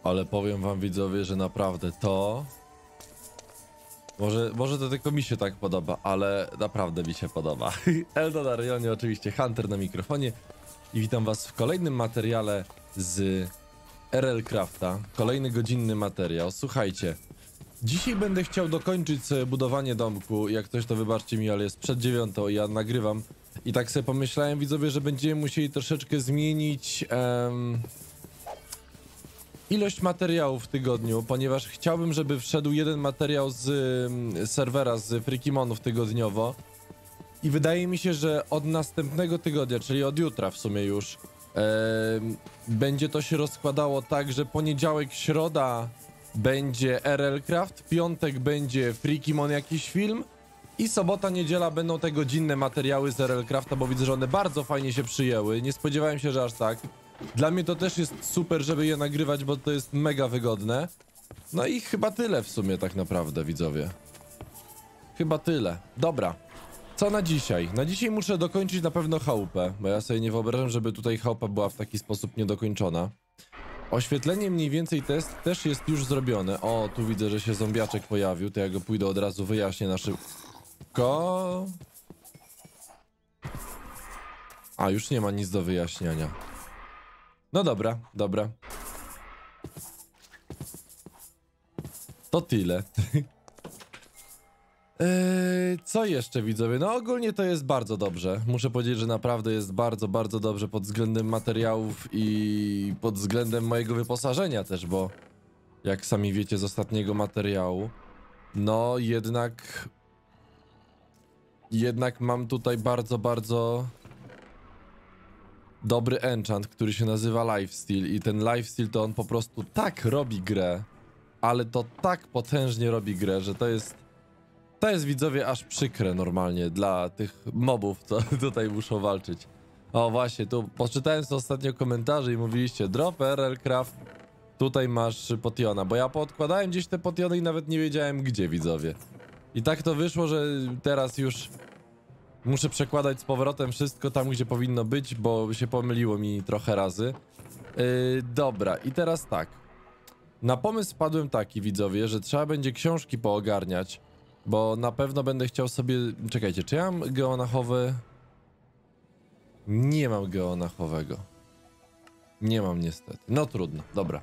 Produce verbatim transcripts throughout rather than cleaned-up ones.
Ale powiem wam, widzowie, że naprawdę to... Może, może to tylko mi się tak podoba, ale naprawdę mi się podoba. Eldo na rejonie, oczywiście Hunter na mikrofonie i witam was w kolejnym materiale z R L Crafta. Kolejny godzinny materiał. Słuchajcie, dzisiaj będę chciał dokończyć sobie budowanie domku. Jak coś, to wybaczcie mi, ale jest przed dziewiątą i ja nagrywam. I tak sobie pomyślałem, widzowie, że będziemy musieli troszeczkę zmienić um, ilość materiałów w tygodniu, ponieważ chciałbym, żeby wszedł jeden materiał z um, serwera, z Frikimonów tygodniowo. I wydaje mi się, że od następnego tygodnia, czyli od jutra w sumie już, um, będzie to się rozkładało tak, że poniedziałek, środa będzie R L Craft, piątek będzie Frikimon jakiś film i sobota, niedziela będą te godzinne materiały z R L Crafta, bo widzę, że one bardzo fajnie się przyjęły. Nie spodziewałem się, że aż tak. Dla mnie to też jest super, żeby je nagrywać, bo to jest mega wygodne. No i chyba tyle w sumie tak naprawdę, widzowie. Chyba tyle. Dobra. Co na dzisiaj? Na dzisiaj muszę dokończyć na pewno chałupę, bo ja sobie nie wyobrażam, żeby tutaj chałupa była w taki sposób niedokończona. Oświetlenie mniej więcej test też jest już zrobione. O, tu widzę, że się zombiaczek pojawił, to ja go pójdę od razu wyjaśnię na szybko. A, już nie ma nic do wyjaśniania. No dobra, dobra. To tyle. Eee, co jeszcze, widzowie? No ogólnie to jest bardzo dobrze. Muszę powiedzieć, że naprawdę jest bardzo, bardzo dobrze pod względem materiałów i pod względem mojego wyposażenia też, bo jak sami wiecie z ostatniego materiału, no jednak jednak mam tutaj bardzo, bardzo dobry enchant, który się nazywa Lifesteal i ten Lifesteal to on po prostu tak robi grę, ale to tak potężnie robi grę, że to jest To jest, widzowie, aż przykre normalnie dla tych mobów, co tutaj muszą walczyć. O właśnie, tu poczytałem sobie ostatnio komentarze i mówiliście drop R L Craft, tutaj masz potiona, bo ja poodkładałem gdzieś te potiony i nawet nie wiedziałem gdzie, widzowie. I tak to wyszło, że teraz już muszę przekładać z powrotem wszystko tam, gdzie powinno być, bo się pomyliło mi trochę razy. Yy, dobra, i teraz tak. Na pomysł wpadłem taki, widzowie, że trzeba będzie książki poogarniać. Bo na pewno będę chciał sobie... Czekajcie, czy ja mam geonachowy? Nie mam geonachowego. Nie mam niestety. No trudno, dobra.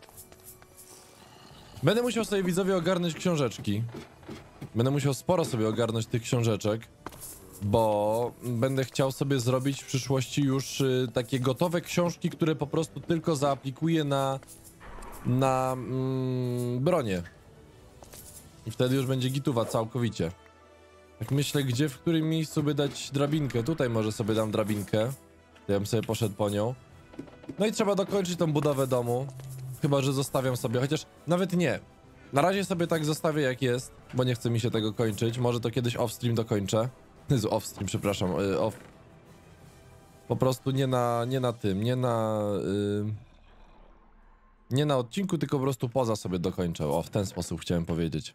Będę musiał sobie, widzowie, ogarnąć książeczki. Będę musiał sporo sobie ogarnąć tych książeczek. Bo będę chciał sobie zrobić w przyszłości już y, takie gotowe książki, które po prostu tylko zaaplikuję na... Na... Mm, bronię. I wtedy już będzie gituwa całkowicie. Jak myślę, gdzie, w którym miejscu by dać drabinkę. Tutaj może sobie dam drabinkę. Ja bym sobie poszedł po nią. No i trzeba dokończyć tą budowę domu. Chyba że zostawiam sobie, chociaż nawet nie. Na razie sobie tak zostawię jak jest, bo nie chce mi się tego kończyć. Może to kiedyś off-stream dokończę. Jezu, off-stream, przepraszam. Yy, off. Po prostu nie na, nie na tym, nie na... Yy... Nie na odcinku, tylko po prostu poza sobie dokończę. O, w ten sposób chciałem powiedzieć.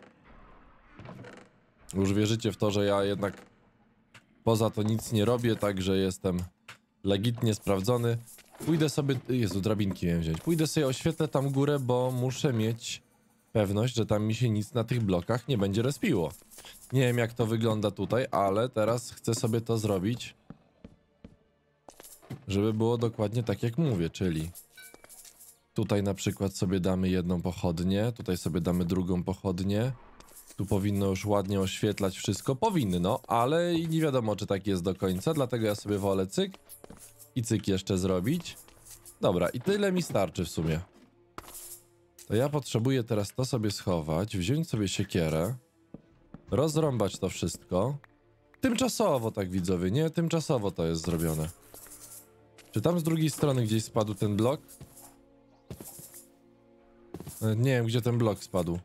Już wierzycie w to, że ja jednak poza to nic nie robię, także jestem legitnie sprawdzony. Pójdę sobie... Jezu, drabinki miałem wziąć. Pójdę sobie oświetlę tam górę, bo muszę mieć pewność, że tam mi się nic na tych blokach nie będzie respiło. Nie wiem, jak to wygląda tutaj, ale teraz chcę sobie to zrobić, żeby było dokładnie tak, jak mówię, czyli... Tutaj na przykład sobie damy jedną pochodnię, tutaj sobie damy drugą pochodnię. Tu powinno już ładnie oświetlać wszystko. Powinno, ale nie wiadomo, czy tak jest do końca, dlatego ja sobie wolę cyk i cyk jeszcze zrobić. Dobra, i tyle mi starczy w sumie. To ja potrzebuję teraz to sobie schować, wziąć sobie siekierę, rozrąbać to wszystko. Tymczasowo, tak widzowie, nie? Tymczasowo to jest zrobione. Czy tam z drugiej strony gdzieś spadł ten blok? Nie wiem, gdzie ten blok spadł.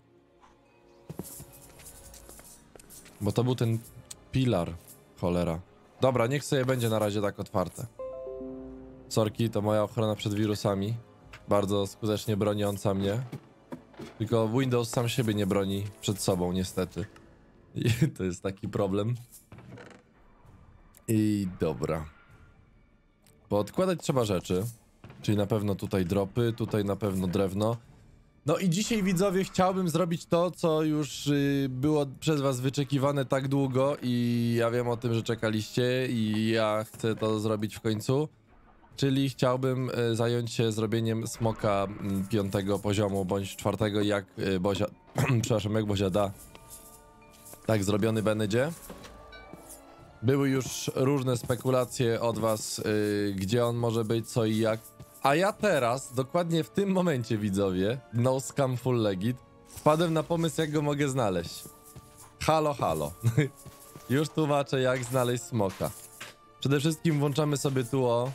Bo to był ten pilar. Cholera. Dobra, niech sobie będzie na razie tak otwarte. Sorki, to moja ochrona przed wirusami. Bardzo skutecznie broniąca mnie. Tylko Windows sam siebie nie broni przed sobą, niestety. I to jest taki problem. I dobra. Poodkładać trzeba rzeczy. Czyli na pewno tutaj dropy, tutaj na pewno drewno. No i dzisiaj, widzowie, chciałbym zrobić to, co już y, było przez was wyczekiwane tak długo i ja wiem o tym, że czekaliście i ja chcę to zrobić w końcu. Czyli chciałbym y, zająć się zrobieniem smoka y, piątego poziomu, bądź czwartego, jak y, Bozia... przepraszam, jak Bozia da. Tak zrobiony będzie. Były już różne spekulacje od was, y, gdzie on może być, co i jak. A ja teraz, dokładnie w tym momencie, widzowie, no scam full legit, wpadłem na pomysł, jak go mogę znaleźć. Halo, halo. Już tłumaczę, jak znaleźć smoka. Przede wszystkim włączamy sobie tu o.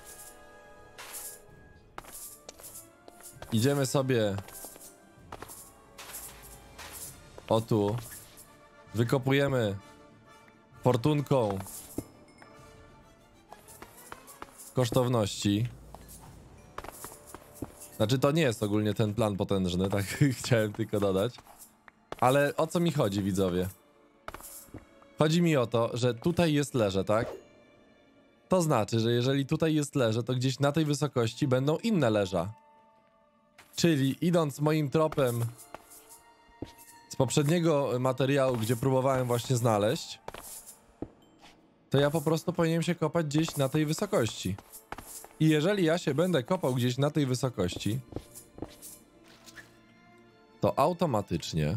Idziemy sobie o tu. Wykopujemy fortunką kosztowności. Znaczy, to nie jest ogólnie ten plan potężny, tak chciałem tylko dodać. Ale o co mi chodzi, widzowie? Chodzi mi o to, że tutaj jest leże, tak? To znaczy, że jeżeli tutaj jest leże, to gdzieś na tej wysokości będą inne leża. Czyli idąc moim tropem z poprzedniego materiału, gdzie próbowałem właśnie znaleźć, to ja po prostu powinienem się kopać gdzieś na tej wysokości. I jeżeli ja się będę kopał gdzieś na tej wysokości, to automatycznie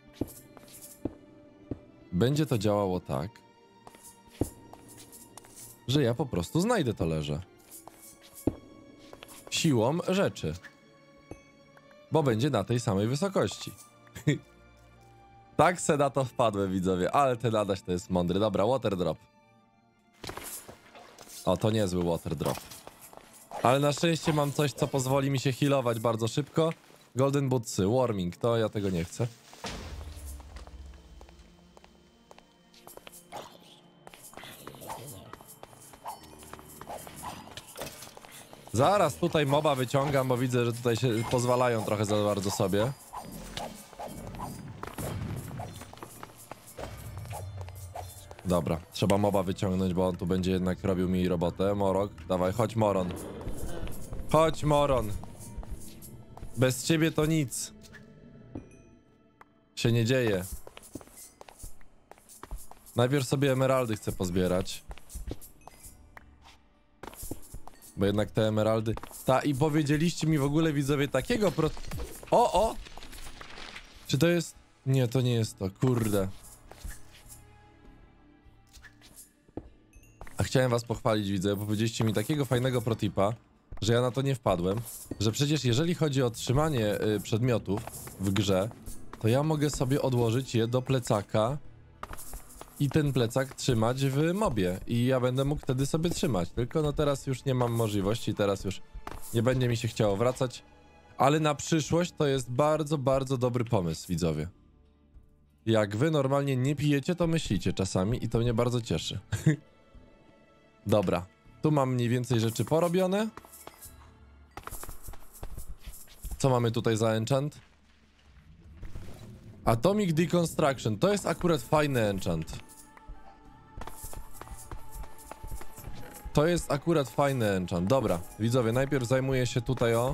będzie to działało tak, że ja po prostu znajdę to leże. Siłą rzeczy. Bo będzie na tej samej wysokości. Tak se na to wpadłem, widzowie, ale ten Adaś to jest mądry. Dobra, water drop. O, to niezły water drop. Ale na szczęście mam coś, co pozwoli mi się healować bardzo szybko. Golden bootsy, warming, to ja tego nie chcę. Zaraz tutaj moba wyciągam, bo widzę, że tutaj się pozwalają trochę za bardzo sobie. Dobra, trzeba moba wyciągnąć, bo on tu będzie jednak robił mi robotę. Morok, dawaj, chodź Moron. Chodź Moron. Bez ciebie to nic się nie dzieje. Najpierw sobie emeraldy chcę pozbierać. Bo jednak te emeraldy... Ta, i powiedzieliście mi w ogóle, widzowie, takiego pro... O, o! Czy to jest... Nie, to nie jest to, kurde. A chciałem was pochwalić, widzę, bo powiedzieliście mi takiego fajnego protipa, że ja na to nie wpadłem, że przecież jeżeli chodzi o trzymanie y, przedmiotów w grze, to ja mogę sobie odłożyć je do plecaka i ten plecak trzymać w mobie i ja będę mógł wtedy sobie trzymać, tylko no teraz już nie mam możliwości, teraz już nie będzie mi się chciało wracać, ale na przyszłość to jest bardzo, bardzo dobry pomysł, widzowie. Jak wy normalnie nie pijecie, to myślicie czasami i to mnie bardzo cieszy. Dobra, tu mam mniej więcej rzeczy porobione. Co mamy tutaj za enchant? Atomic Deconstruction, to jest akurat fajny enchant. To jest akurat fajny enchant. Dobra, widzowie, najpierw zajmuję się tutaj o...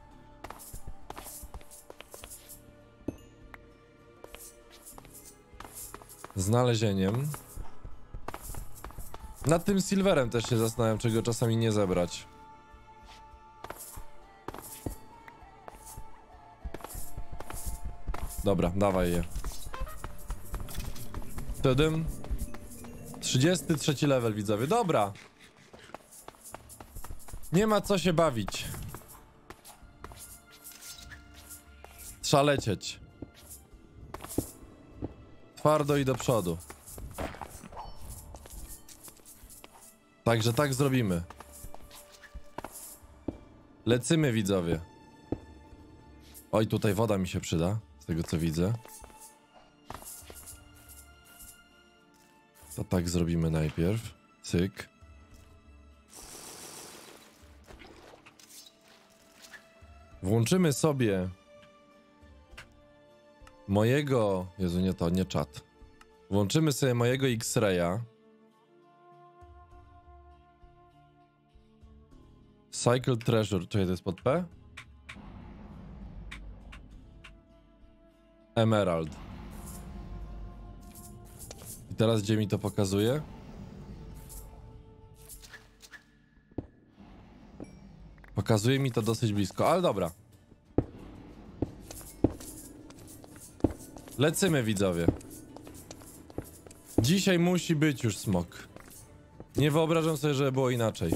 znalezieniem. Nad tym silverem też się zastanawiam, czego czasami nie zebrać. Dobra, dawaj je. Tudym. trzydziesty trzeci level, widzowie. Dobra. Nie ma co się bawić. Trzeba lecieć. Twardo i do przodu. Także tak zrobimy. Lecymy, widzowie. Oj, tutaj woda mi się przyda, z tego co widzę. To tak zrobimy najpierw. Cyk. Włączymy sobie mojego... Jezu, nie to, nie czat. Włączymy sobie mojego X-Raya. Cycle Treasure. Czekaj, to jest pod P? Emerald. I teraz gdzie mi to pokazuje? Pokazuje mi to dosyć blisko, ale dobra. Lecimy, widzowie. Dzisiaj musi być już smok. Nie wyobrażam sobie, żeby było inaczej.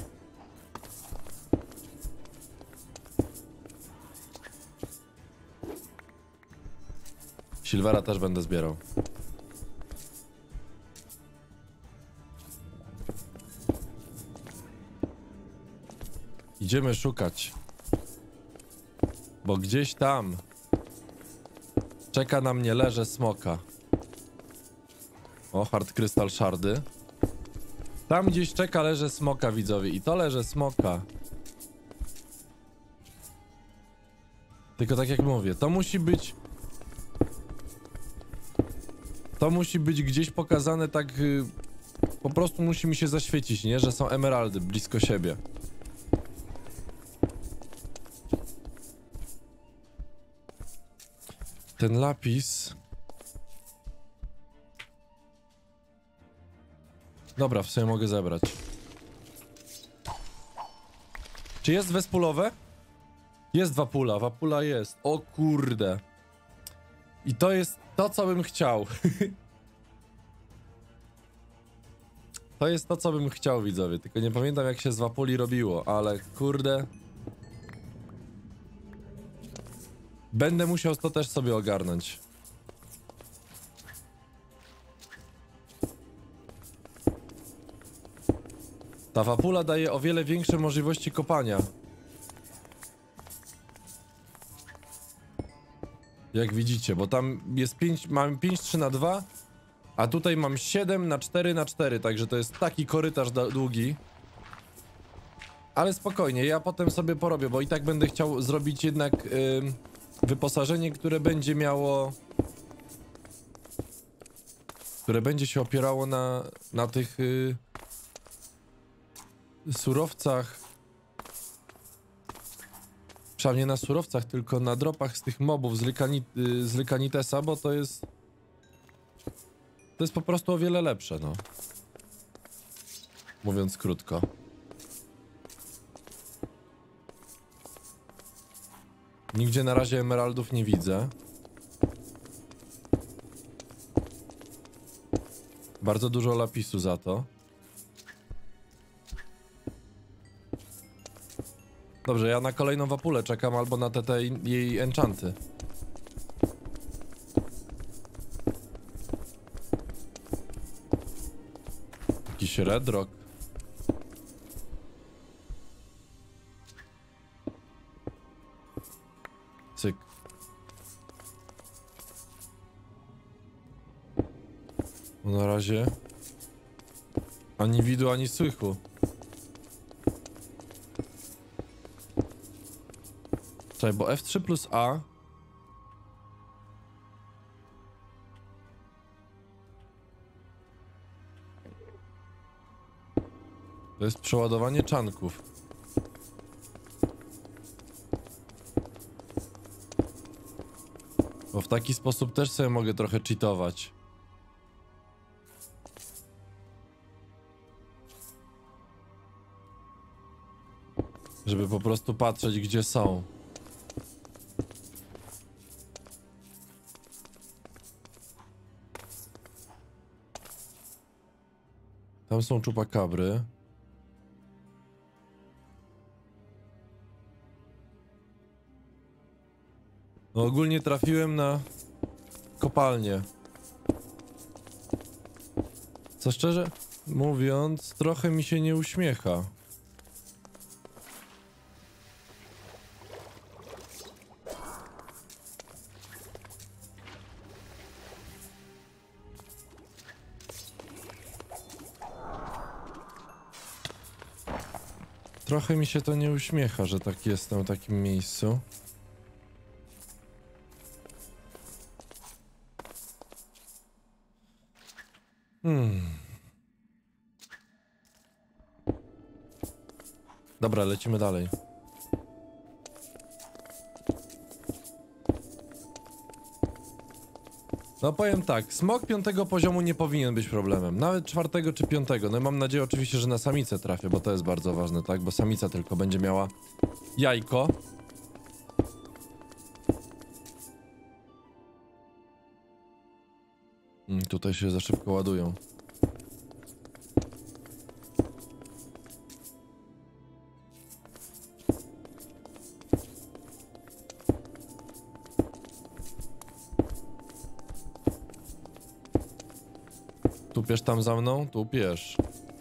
Silvera też będę zbierał. Idziemy szukać. Bo gdzieś tam czeka na mnie leże smoka. O, hard crystal shardy. Tam gdzieś czeka leże smoka, widzowie. I to leże smoka. Tylko tak jak mówię, to musi być... To musi być gdzieś pokazane tak... Yy, po prostu musi mi się zaświecić, nie? Że są emeraldy blisko siebie. Ten lapis... Dobra, w sumie mogę zebrać. Czy jest wespulowe? Jest wapula, wapula jest. O kurde. I to jest to, co bym chciał. To jest to, co bym chciał, widzowie. Tylko nie pamiętam, jak się z wapuli robiło, ale kurde... Będę musiał to też sobie ogarnąć. Ta wapula daje o wiele większe możliwości kopania. Jak widzicie, bo tam jest pięć, mam pięć trzy na dwa, a tutaj mam siedem na cztery na cztery, także to jest taki korytarz długi. Ale spokojnie, ja potem sobie porobię, bo i tak będę chciał zrobić jednak yy, wyposażenie, które będzie miało... Które będzie się opierało na, na tych yy, surowcach. Przynajmniej nie na surowcach, tylko na dropach z tych mobów z, Lycani yy, z Lycanitesa, bo to jest... To jest po prostu o wiele lepsze, no. Mówiąc krótko. Nigdzie na razie emeraldów nie widzę. Bardzo dużo lapisu za to. Dobrze, ja na kolejną wapulę czekam, albo na te, te jej enchanty. Jakiś red rock. Cyk. No na razie ani widu, ani słychu. Czekaj, bo F trzy plus A to jest przeładowanie czanków. Bo w taki sposób też sobie mogę trochę cheatować. Żeby po prostu patrzeć, gdzie są. Tam są czupakabry. No ogólnie trafiłem na kopalnię. Co szczerze mówiąc, trochę mi się nie uśmiecha. Trochę mi się to nie uśmiecha, że tak jestem w takim miejscu. Hmm. Dobra, lecimy dalej. No powiem tak, smok piątego poziomu nie powinien być problemem. Nawet czwartego czy piątego. No mam nadzieję oczywiście, że na samicę trafię, bo to jest bardzo ważne, tak? Bo samica tylko będzie miała jajko. Mm, tutaj się za szybko ładują. Tupiesz tam za mną? Tupiesz.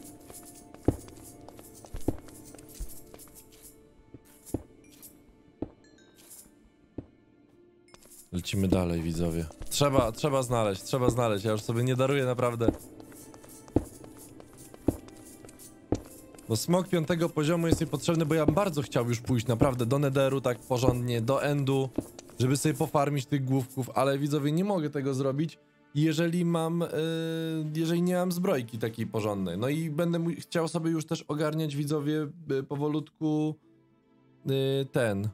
Lecimy dalej, widzowie. Trzeba, trzeba znaleźć, trzeba znaleźć. Ja już sobie nie daruję, naprawdę. Bo smok piątego poziomu jest niepotrzebny, bo ja bym bardzo chciał już pójść naprawdę do Netheru tak porządnie, do Endu, żeby sobie pofarmić tych główków, ale widzowie, nie mogę tego zrobić, jeżeli mam, yy, jeżeli nie mam zbrojki takiej porządnej. No i będę chciał sobie już też ogarniać, widzowie, yy, powolutku yy, ten...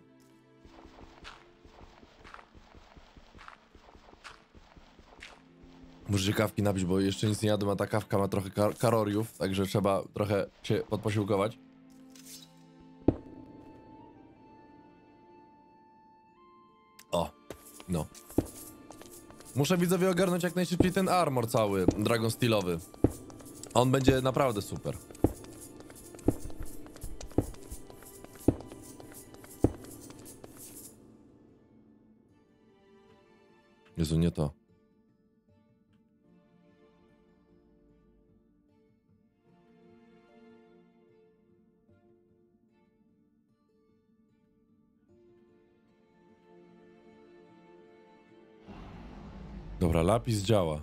Muszę się kawki napić, bo jeszcze nic nie jadłem, a ta kawka ma trochę kar kaloriów, także trzeba trochę się podposiłkować. O, no. Muszę, widzowie, ogarnąć jak najszybciej ten armor cały, Dragon Steelowy. On będzie naprawdę super. Jezu, nie to. Dobra, lapis działa.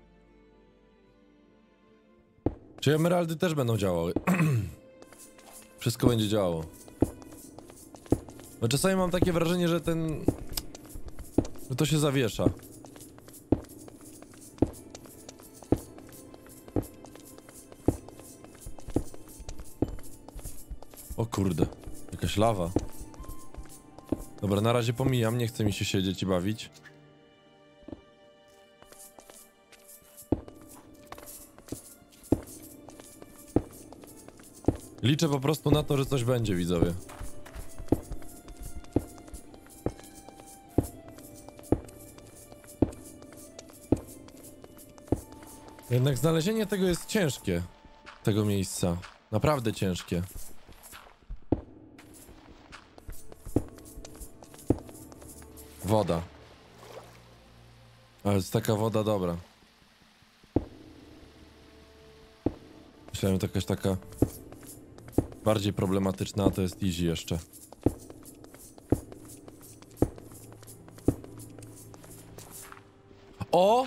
Czy emeraldy też będą działały? Wszystko będzie działało. No czasami mam takie wrażenie, że ten... że to się zawiesza. O kurde, jakaś lawa. Dobra, na razie pomijam, nie chce mi się siedzieć i bawić. Liczę po prostu na to, że coś będzie, widzowie. Jednak znalezienie tego jest ciężkie. Tego miejsca. Naprawdę ciężkie. Woda. Ale jest taka woda dobra. Myślałem, że to jakaś taka... bardziej problematyczna, a to jest easy jeszcze. O!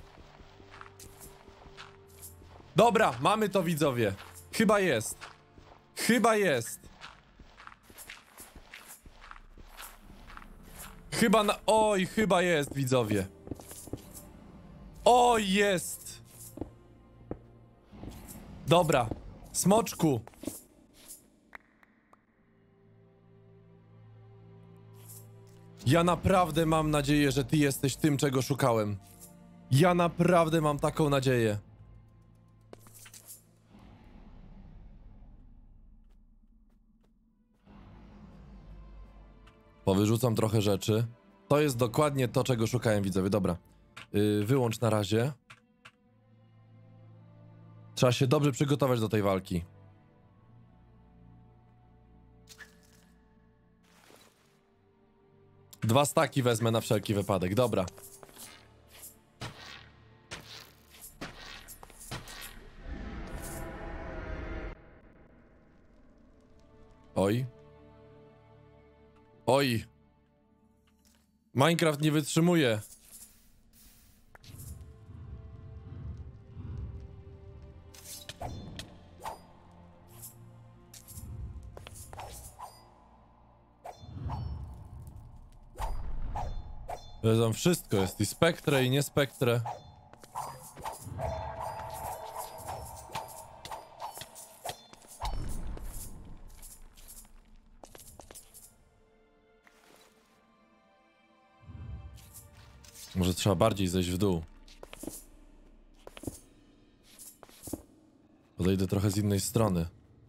Dobra, mamy to, widzowie. Chyba jest. Chyba jest. Chyba na... Oj, chyba jest, widzowie. Oj, jest. Dobra. Smoczku. Ja naprawdę mam nadzieję, że ty jesteś tym, czego szukałem. Ja naprawdę mam taką nadzieję. Powyrzucam trochę rzeczy. To jest dokładnie to, czego szukałem, widzowie. Dobra. Yy, wyłącz na razie. Trzeba się dobrze przygotować do tej walki. Dwa staki wezmę na wszelki wypadek, dobra. Oj. Oj. Minecraft nie wytrzymuje. Tam wszystko jest, i spektre, i nie spektre. Może trzeba bardziej zejść w dół. Podejdę trochę z innej strony.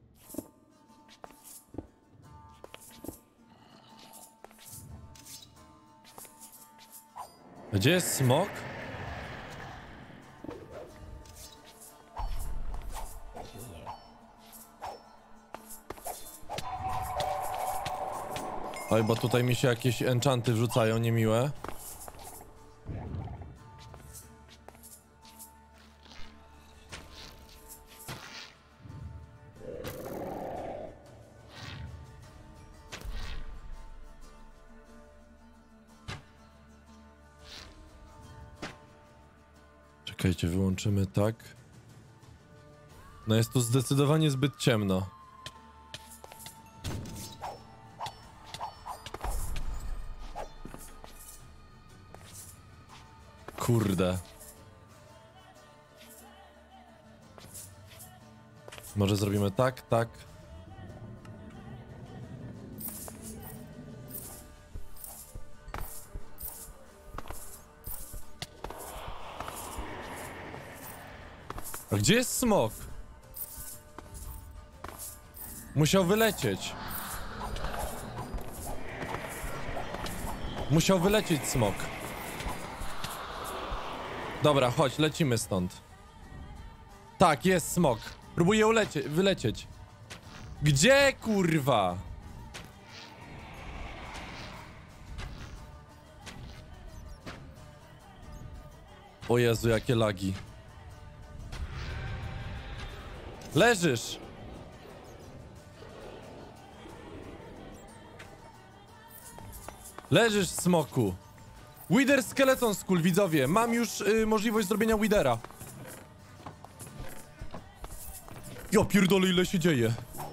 Gdzie jest smok? Oj, bo tutaj mi się jakieś enchanty wrzucają niemiłe. Czekajcie, wyłączymy tak. No jest tu zdecydowanie zbyt ciemno. Kurde. Może zrobimy tak, tak. A gdzie jest smok? Musiał wylecieć. Musiał wylecieć smok. Dobra, chodź, lecimy stąd. Tak, jest smok. Próbuję ulecie wylecieć. Gdzie, kurwa? O Jezu, jakie lagi. Leżysz. Leżysz, smoku. Wither Skeleton Skull, widzowie. Mam już y, możliwość zrobienia Withera. Ja pierdolę, ile się dzieje.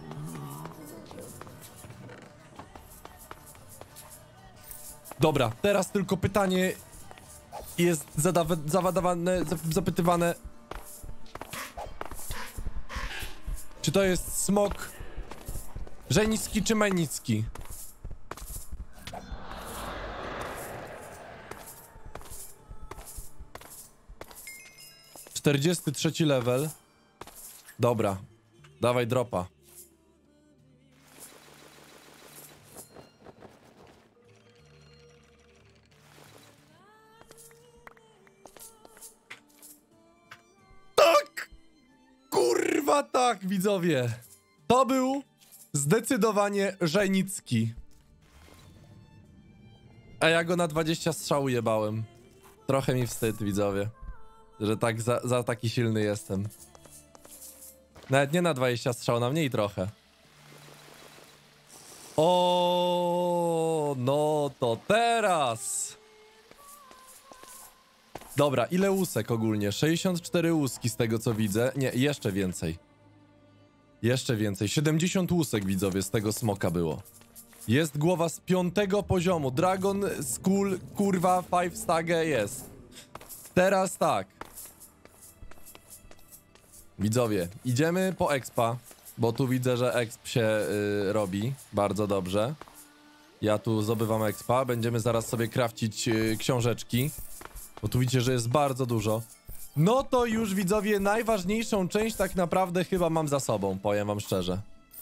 Dobra, teraz tylko pytanie jest zadawane, zapytywane. Czy to jest smok żenicki czy menicki? czterdziesty trzeci level. Dobra, dawaj dropa. Tak! Kurwa tak, widzowie. To był zdecydowanie żenicki. A ja go na dwadzieścia strzału jebałem. Trochę mi wstyd, widzowie, że tak za, za taki silny jestem. Nawet nie na dwadzieścia strzał, na mniej trochę. O, no to teraz. Dobra, ile łusek ogólnie? sześćdziesiąt cztery łuski z tego co widzę. Nie, jeszcze więcej. Jeszcze więcej. siedemdziesiąt łusek, widzowie, z tego smoka było. Jest głowa z piątego poziomu. Dragon Skull, kurwa, five stagę jest. Teraz tak. Widzowie, idziemy po expa, bo tu widzę, że exp się yy, robi bardzo dobrze. Ja tu zdobywam expa, będziemy zaraz sobie crafcić yy, książeczki, bo tu widzicie, że jest bardzo dużo. No to już, widzowie, najważniejszą część tak naprawdę chyba mam za sobą, powiem wam szczerze.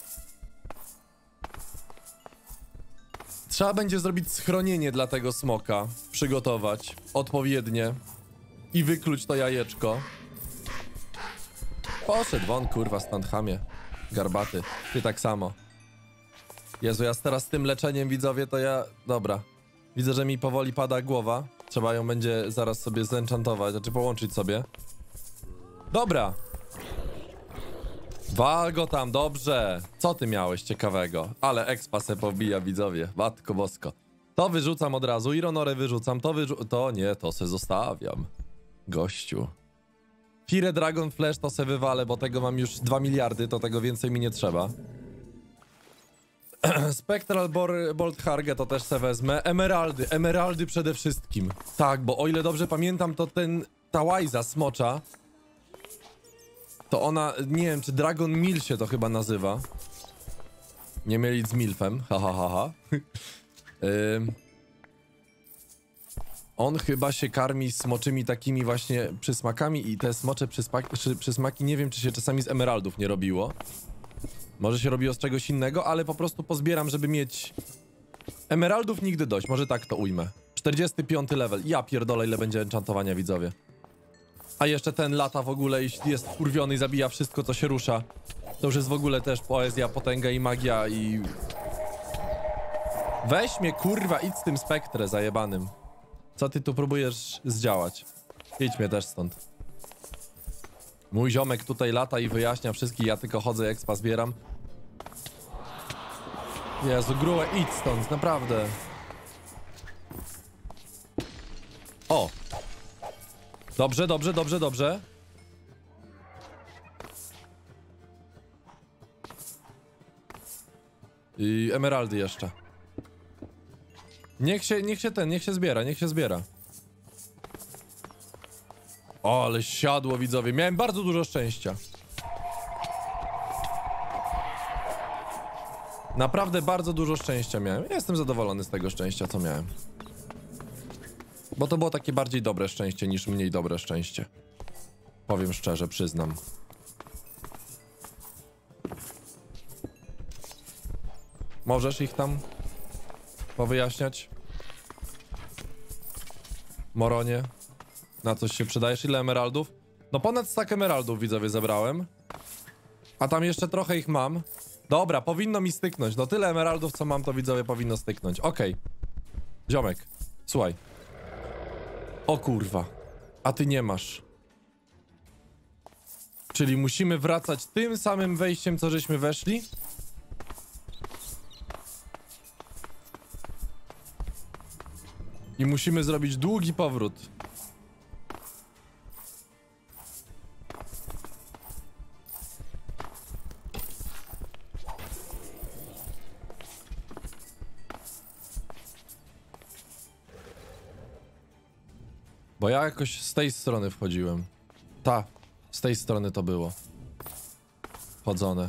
Trzeba będzie zrobić schronienie dla tego smoka, przygotować odpowiednie i wykluć to jajeczko. Poszedł won, kurwa, stąd chamie. Garbaty. Ty tak samo. Jezu, ja teraz z tym leczeniem, widzowie, to ja... Dobra. Widzę, że mi powoli pada głowa. Trzeba ją będzie zaraz sobie zenchantować, znaczy połączyć sobie. Dobra. Wal go tam, dobrze. Co ty miałeś ciekawego? Ale expa se pobija, widzowie. Matko bosko. To wyrzucam od razu. Ironorę wyrzucam. To wyrzu... To nie, to se zostawiam. Gościu. Fire Dragon Flash to se wywalę, bo tego mam już dwa miliardy, to tego więcej mi nie trzeba. Spectral Bolt Harge to też se wezmę. Emeraldy, emeraldy przede wszystkim. Tak, bo o ile dobrze pamiętam, to ten, ta łajza smocza, to ona, nie wiem, czy Dragon Mill się to chyba nazywa. Nie mylić z Milfem, ha ha ha ha. Ym. On chyba się karmi smoczymi takimi właśnie przysmakami i te smocze przysmaki, przysmaki nie wiem, czy się czasami z emeraldów nie robiło. Może się robiło z czegoś innego, ale po prostu pozbieram, żeby mieć... Emeraldów nigdy dość, może tak to ujmę. czterdziesty piąty level. Ja pierdolę, ile będzie enchantowania, widzowie. A jeszcze ten lata w ogóle, jeśli jest wkurwiony i zabija wszystko, co się rusza. To już jest w ogóle też poezja, potęga i magia i... Weź mnie, kurwa, idź z tym spektrę zajebanym. Co ty tu próbujesz zdziałać? Idź mnie też stąd. Mój ziomek tutaj lata i wyjaśnia wszystkich, ja tylko chodzę, expa zbieram. Jezu, grułę, idź stąd, naprawdę. O! Dobrze, dobrze, dobrze, dobrze. I emeraldy jeszcze. Niech się, niech się ten, niech się zbiera, niech się zbiera. O, ale siadło, widzowie. Miałem bardzo dużo szczęścia. Naprawdę bardzo dużo szczęścia miałem. Ja jestem zadowolony z tego szczęścia, co miałem. Bo to było takie bardziej dobre szczęście niż mniej dobre szczęście. Powiem szczerze, przyznam. Możesz ich tam powyjaśniać? Moronie? Na coś się przydajesz? Ile emeraldów? No ponad stack emeraldów, widzowie, zebrałem. A tam jeszcze trochę ich mam. Dobra, powinno mi styknąć. No tyle emeraldów, co mam, to widzowie powinno styknąć. Okej. Okay. Ziomek, słuchaj. O kurwa. A ty nie masz. Czyli musimy wracać tym samym wejściem, co żeśmy weszli? I musimy zrobić długi powrót. Bo ja jakoś z tej strony wchodziłem. Ta, z tej strony to było. Wchodzone.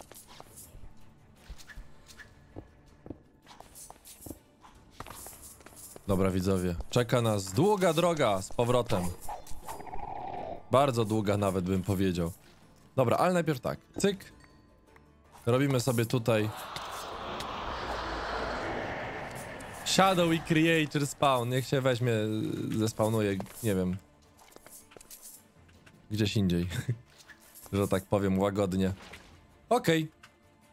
Dobra, widzowie. Czeka nas długa droga z powrotem. Bardzo długa nawet, bym powiedział. Dobra, ale najpierw tak. Cyk. Robimy sobie tutaj... Shadow i Creature spawn. Niech się weźmie, zespawnuje, nie wiem. Gdzieś indziej. Że tak powiem łagodnie. Okej. Okay.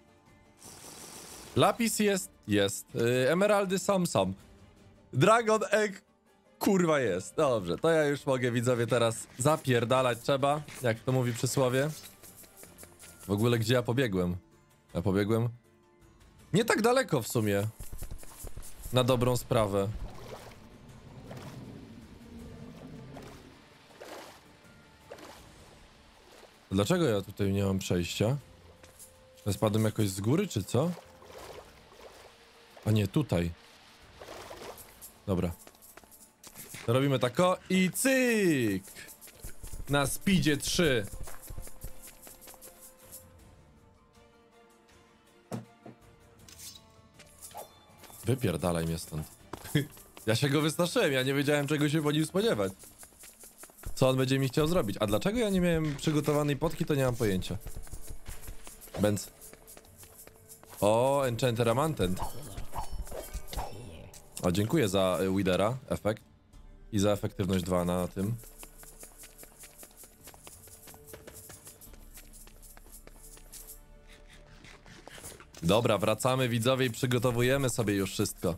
Lapis jest? Jest. Yy, emeraldy są, są. Dragon Egg, kurwa, jest. Dobrze, to ja już mogę, widzowie, teraz zapierdalać trzeba, jak to mówi przysłowie. W ogóle gdzie ja pobiegłem? Ja pobiegłem? Nie tak daleko w sumie. Na dobrą sprawę. Dlaczego ja tutaj nie mam przejścia? Ja spadłem jakoś z góry, czy co? A nie, tutaj. Dobra. To robimy tak o i cyk! Na speedzie trzy. Wypierdalaj mnie stąd. Ja się go wystraszyłem, ja nie wiedziałem, czego się po nim spodziewać. Co on będzie mi chciał zrobić. A dlaczego ja nie miałem przygotowanej potki, to nie mam pojęcia. Benz. O, Enchanter Amantent. O, dziękuję za y, Widera, efekt. I za efektywność dwa na tym. Dobra, wracamy, widzowie, i przygotowujemy sobie już wszystko.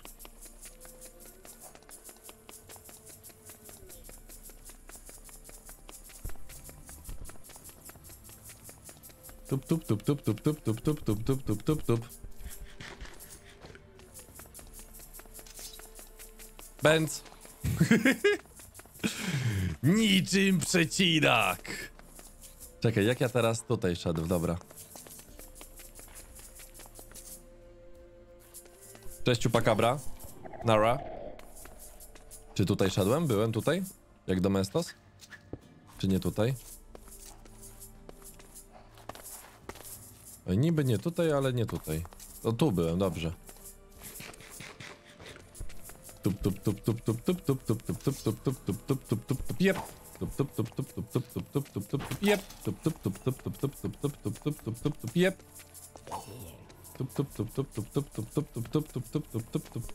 Tup, tup, tup, tup, tup, tup, tup, tup, tup, tup, tup, tup, tup. Benz. Niczym przecinak. Czekaj, jak ja teraz tutaj szedł, dobra. Cześć, Chupacabra. Nara. Czy tutaj szedłem? Byłem tutaj? Jak Domestos? Czy nie tutaj? Oj, niby nie tutaj, ale nie tutaj. To tu byłem, dobrze. Tup, tup, tup, tup, tup, tup, tup, tup, tup, tup, tup, tup, tup, tup, tup, tup, tup, jep. Tup, tup, tup, tup, tup, tup, tup, tup, tup, tup, tup, jep. Tup, tup, tup, tup, tup, tup, tup, tup, tup, tup, tup, tup, tup, jep. Tup, tup, tup, tup, tup, tup, tup, tup, tup, tup, tup, tup, tup, tup, tup.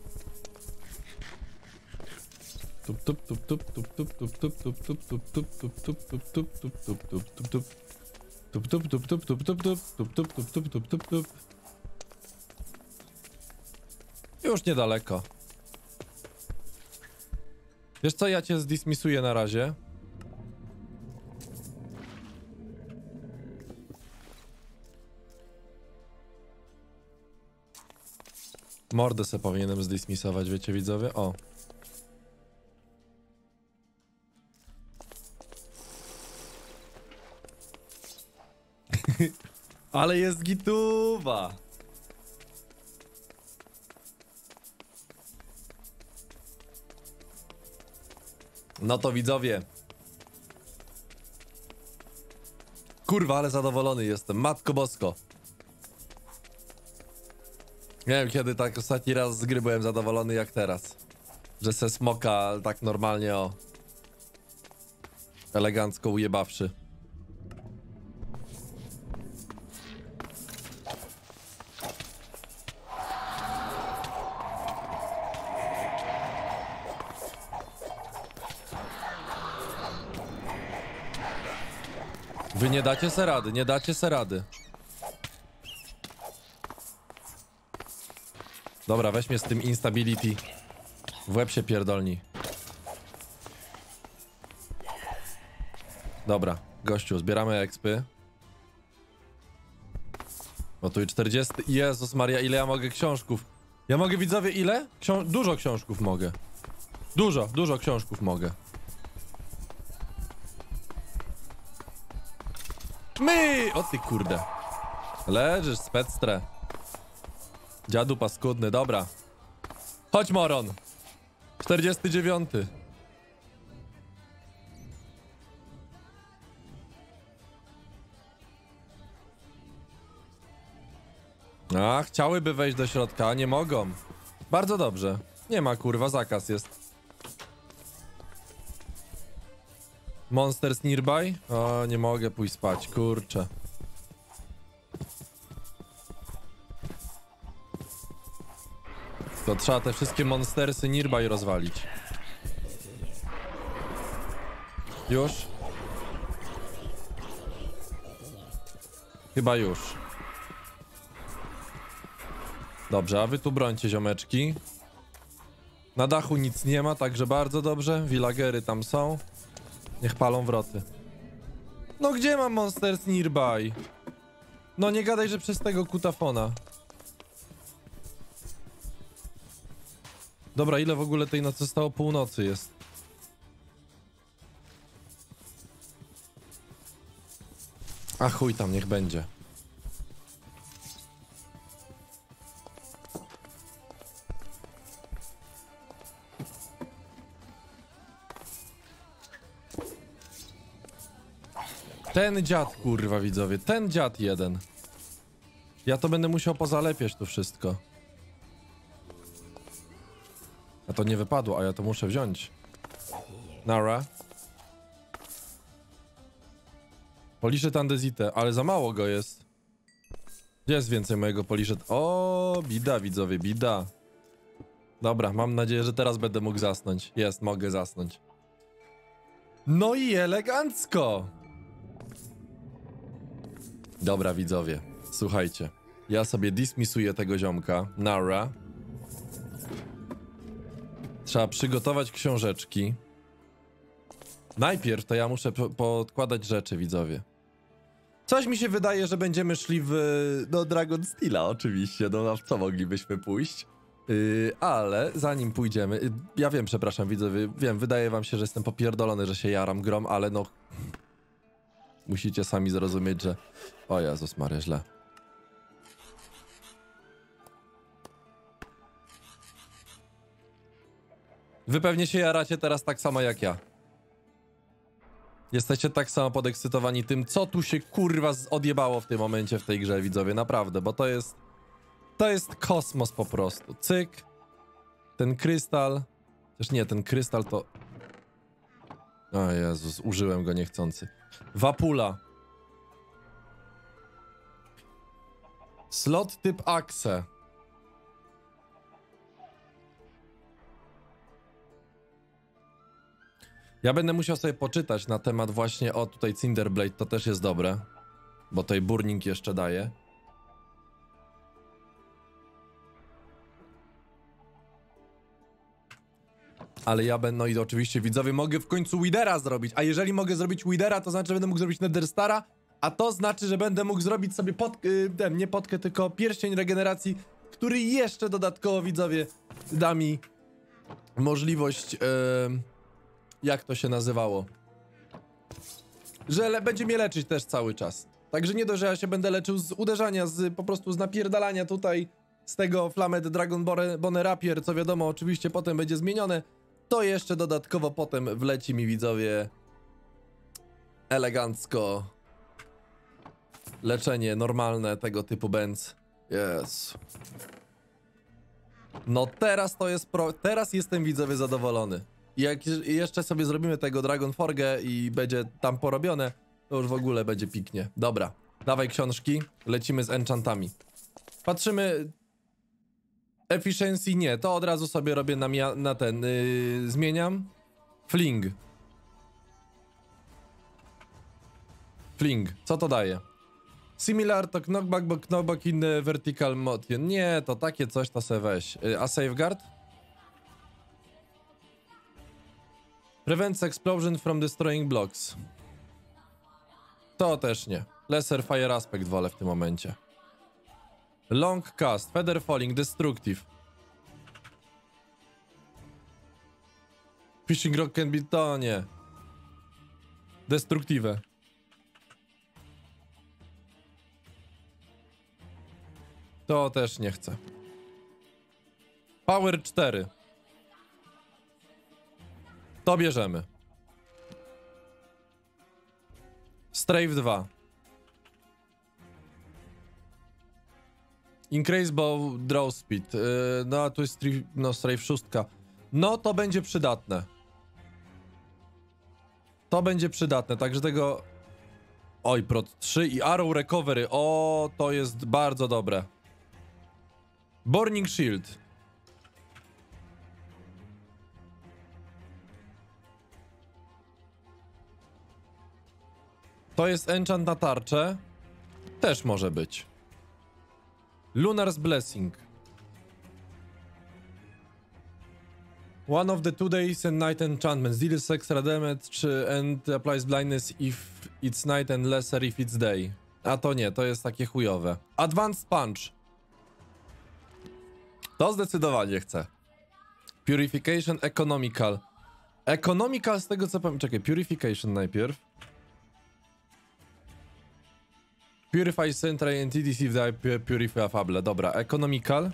Tup, tup, tup, tup, tup, tup, tup, tup, tup, tup, tup, tup, tup, tup, tup, tup, tup, tup, tup, tup. Tup, tup, tup, tup, tup, tup, tup, tup, tup, tup, tup, tup, tup, tup. Już niedaleko. Wiesz co, ja cię zdismisuję na razie. Mordę se powinienem zdismisować, wiecie widzowie? O. Ale jest gituwa. No to widzowie. Kurwa, ale zadowolony jestem. Matko bosko. Nie wiem, kiedy tak ostatni raz z gry byłem zadowolony jak teraz. Że se smoka tak normalnie, o. Elegancko ujebawszy. Wy nie dacie se rady, nie dacie se rady. Dobra, weź mnie z tym instability. W łeb się pierdolni. Dobra, gościu, zbieramy expy. O tu i czterdzieści. Jezus Maria, ile ja mogę książków? Ja mogę, widzowie, ile? Książ dużo książków mogę. Dużo, dużo książków mogę. My! O ty kurde. Leżysz, spectre. Dziadu paskudny, dobra. Chodź, moron. czterdziesty dziewiąty. A, chciałyby wejść do środka, a nie mogą. Bardzo dobrze. Nie ma, kurwa, zakaz jest. Monsters nearby? O, nie mogę pójść spać, kurczę. To trzeba te wszystkie monstersy nearby rozwalić. Już? Chyba już. Dobrze, a wy tu brońcie, ziomeczki. Na dachu nic nie ma, także bardzo dobrze. Villagery tam są. Niech palą wroty. No gdzie mam monsters nearby? No nie gadaj, że przez tego kutafona. Dobra, ile w ogóle tej nocy zostało? Północy jest. A chuj tam, niech będzie. Ten dziad, kurwa, widzowie, ten dziad jeden. Ja to będę musiał pozalepiać tu wszystko. A to nie wypadło, a ja to muszę wziąć. Nara. Poliszet andezite, ale za mało go jest. Gdzie jest więcej mojego poliszet? O, bida, widzowie, bida. Dobra, mam nadzieję, że teraz będę mógł zasnąć. Jest, mogę zasnąć. No i elegancko. Dobra, widzowie, słuchajcie. Ja sobie dismisuję tego ziomka, Nara. Trzeba przygotować książeczki. Najpierw to ja muszę podkładać rzeczy, widzowie. Coś mi się wydaje, że będziemy szli w... do Dragon Steela, oczywiście. No, na co moglibyśmy pójść? Yy, ale zanim pójdziemy... Yy, ja wiem, przepraszam, widzowie. Wiem, wydaje wam się, że jestem popierdolony, że się jaram grom, ale no... Musicie sami zrozumieć, że... O Jezus Maria, źle. Wy pewnie się jaracie teraz tak samo jak ja. Jesteście tak samo podekscytowani tym, co tu się kurwa odjebało w tym momencie w tej grze, widzowie, naprawdę, bo to jest... To jest kosmos po prostu. Cyk. Ten krystal. Też nie, ten krystal to... O Jezus, użyłem go niechcący. Wapula. Slot typ Axe. Ja będę musiał sobie poczytać na temat właśnie, o tutaj Cinderblade, to też jest dobre, bo tutaj Burning jeszcze daje. Ale ja będę, no i oczywiście widzowie, mogę w końcu Widera zrobić, a jeżeli mogę zrobić Widera, to znaczy, że będę mógł zrobić Netherstara, a to znaczy, że będę mógł zrobić sobie pod, yy, ten, nie podkę, tylko pierścień regeneracji, który jeszcze dodatkowo, widzowie, da mi możliwość, yy, jak to się nazywało, że le będzie mnie leczyć też cały czas. Także nie dość, że ja się będę leczył z uderzania, z po prostu z napierdalania tutaj, z tego Flamed Dragon Bone Rapier, co wiadomo, oczywiście potem będzie zmienione, to jeszcze dodatkowo potem wleci mi, widzowie, elegancko leczenie normalne tego typu benz. Yes. No teraz to jest pro... Teraz jestem, widzowie, zadowolony. I jak jeszcze sobie zrobimy tego Dragon Forge i będzie tam porobione, to już w ogóle będzie piknie. Dobra, dawaj książki, lecimy z enchantami. Patrzymy... Efficiency nie, to od razu sobie robię na, na ten... Yy, zmieniam. Fling. Fling, co to daje? Similar to knockback, bo knockback in vertical motion. Nie, to takie coś to se weź. Yy, a safeguard? Prevents explosion from destroying blocks. To też nie. Lesser fire aspect wolę w tym momencie. Long cast, feather falling, destructive. Fishing rock can be... to nie. Destructive. To też nie chcę. Power cztery. To bierzemy. Strafe dwa. Increase bow draw speed. Yy, no a tu jest no, Strafe szóstka. No to będzie przydatne. To będzie przydatne, także tego... Oj, prot trzy i arrow recovery. O, to jest bardzo dobre. Burning shield. To jest enchant na tarczę. Też może być. Lunar's Blessing. One of the two days and night enchantments. Deals extra damage and applies blindness if it's night and lesser if it's day. A to nie, to jest takie chujowe. Advanced Punch. To zdecydowanie chcę. Purification Economical. Economical z tego co powiem... Czekaj, Purification najpierw. Purify Central Entities if they purify Fable. Dobra, Economical.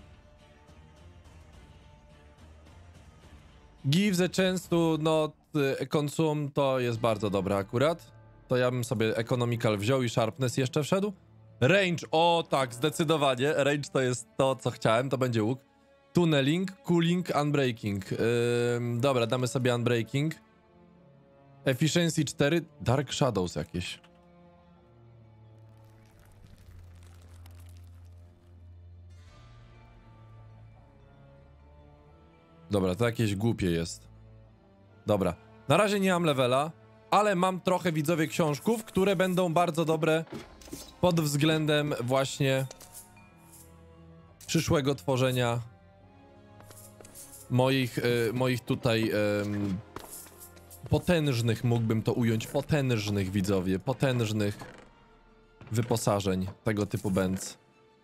Gives a chance to not consume. To jest bardzo dobre akurat. To ja bym sobie Economical wziął i Sharpness jeszcze wszedł. Range, o tak, zdecydowanie. Range to jest to, co chciałem, to będzie łuk. Tunneling, Cooling, Unbreaking. Yy, dobra, damy sobie Unbreaking. Efficiency cztery. Dark Shadows jakieś. Dobra, to jakieś głupie jest. Dobra, na razie nie mam levela, ale mam trochę, widzowie, książków, które będą bardzo dobre pod względem właśnie przyszłego tworzenia moich, y, moich tutaj y, potężnych, mógłbym to ująć, potężnych, widzowie, potężnych wyposażeń tego typu benz.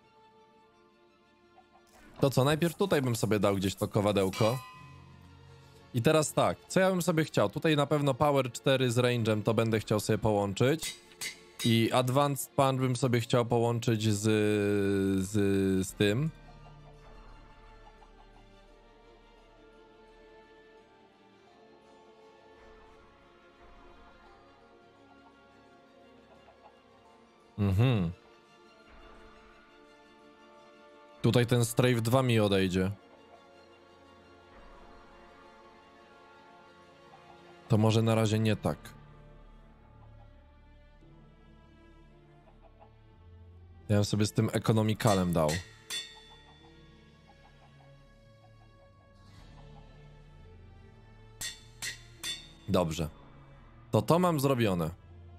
To co, najpierw tutaj bym sobie dał gdzieś to kowadełko. I teraz tak, co ja bym sobie chciał? Tutaj na pewno Power cztery z Range'em to będę chciał sobie połączyć. I Advanced Punch bym sobie chciał połączyć z, z, z tym. Mhm. Tutaj ten Strafe dwa mi odejdzie. To może na razie nie tak. Ja bym sobie z tym ekonomikalem dał. Dobrze. To to mam zrobione.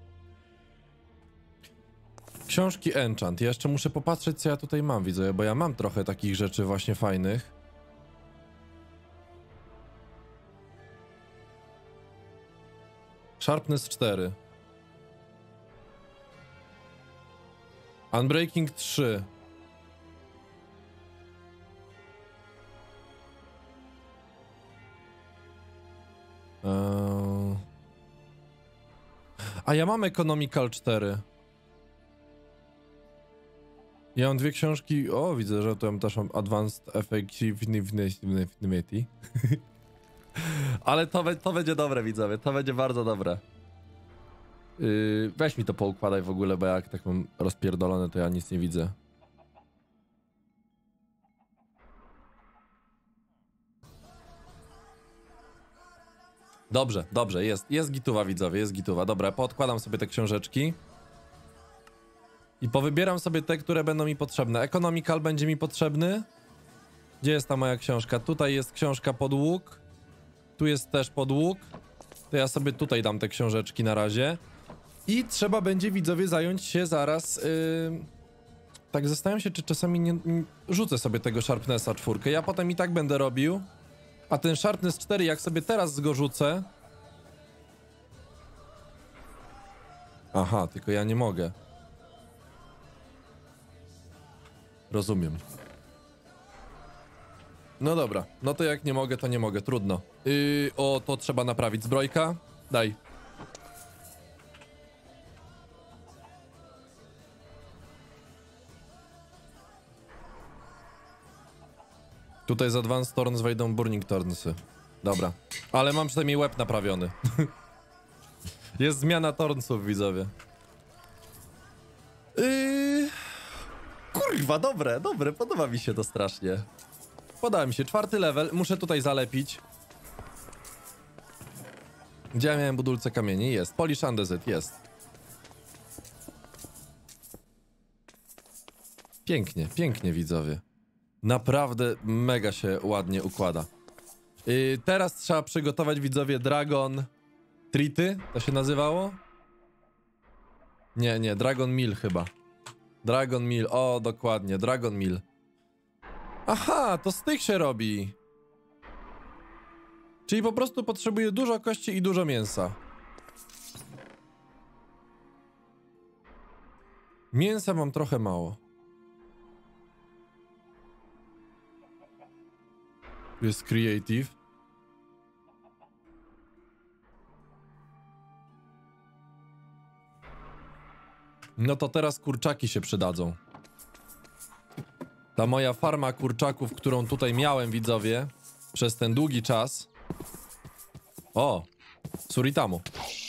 Książki enchant. Ja jeszcze muszę popatrzeć, co ja tutaj mam, widzę, bo ja mam trochę takich rzeczy właśnie fajnych. Sharpness cztery. Unbreaking trzy. Eee... A ja mam Economical cztery. Ja mam dwie książki. O, widzę, że tu też mam Advanced Effectivity. Ale to, to będzie dobre, widzowie. To będzie bardzo dobre. Yy, weź mi to poukładaj w ogóle, bo jak tak mam rozpierdolone, to ja nic nie widzę. Dobrze, dobrze, jest, jest gituwa, widzowie, jest gituwa. Dobra, poodkładam sobie te książeczki. I powybieram sobie te, które będą mi potrzebne. Economical będzie mi potrzebny. Gdzie jest ta moja książka? Tutaj jest książka pod łuk. Tu jest też pod łuk. To ja sobie tutaj dam te książeczki na razie. I trzeba będzie, widzowie, zająć się zaraz... Yy... Tak, zastanawiam się, czy czasami nie, nie... rzucę sobie tego Sharpnessa czwórkę. Ja potem i tak będę robił. A ten Sharpness cztery, jak sobie teraz go rzucę... Aha, tylko ja nie mogę. Rozumiem. No dobra, no to jak nie mogę, to nie mogę, trudno. Yy, o, to trzeba naprawić. Zbrojka? Daj. Tutaj z Advanced Thorns wejdą Burning Thornsy. Dobra. Ale mam przynajmniej łeb naprawiony. Jest zmiana Thornsów, widzowie. Yy... Kurwa, dobre, dobre, podoba mi się to strasznie. Podoba mi się, czwarty level, muszę tutaj zalepić. Gdzie ja miałem budulce kamieni? Jest, Polish Andesite, jest. Pięknie, pięknie, widzowie. Naprawdę mega się ładnie układa. Yy, teraz trzeba przygotować, widzowie, Dragon Trity, to się nazywało? Nie, nie, Dragon Mill chyba. Dragon Mill, o dokładnie, Dragon Mill. Aha, to z tych się robi. Czyli po prostu potrzebuję dużo kości i dużo mięsa. Mięsa mam trochę mało. Tu jest creative. No to teraz kurczaki się przydadzą. Ta moja farma kurczaków, którą tutaj miałem, widzowie, przez ten długi czas. O! Suritamu.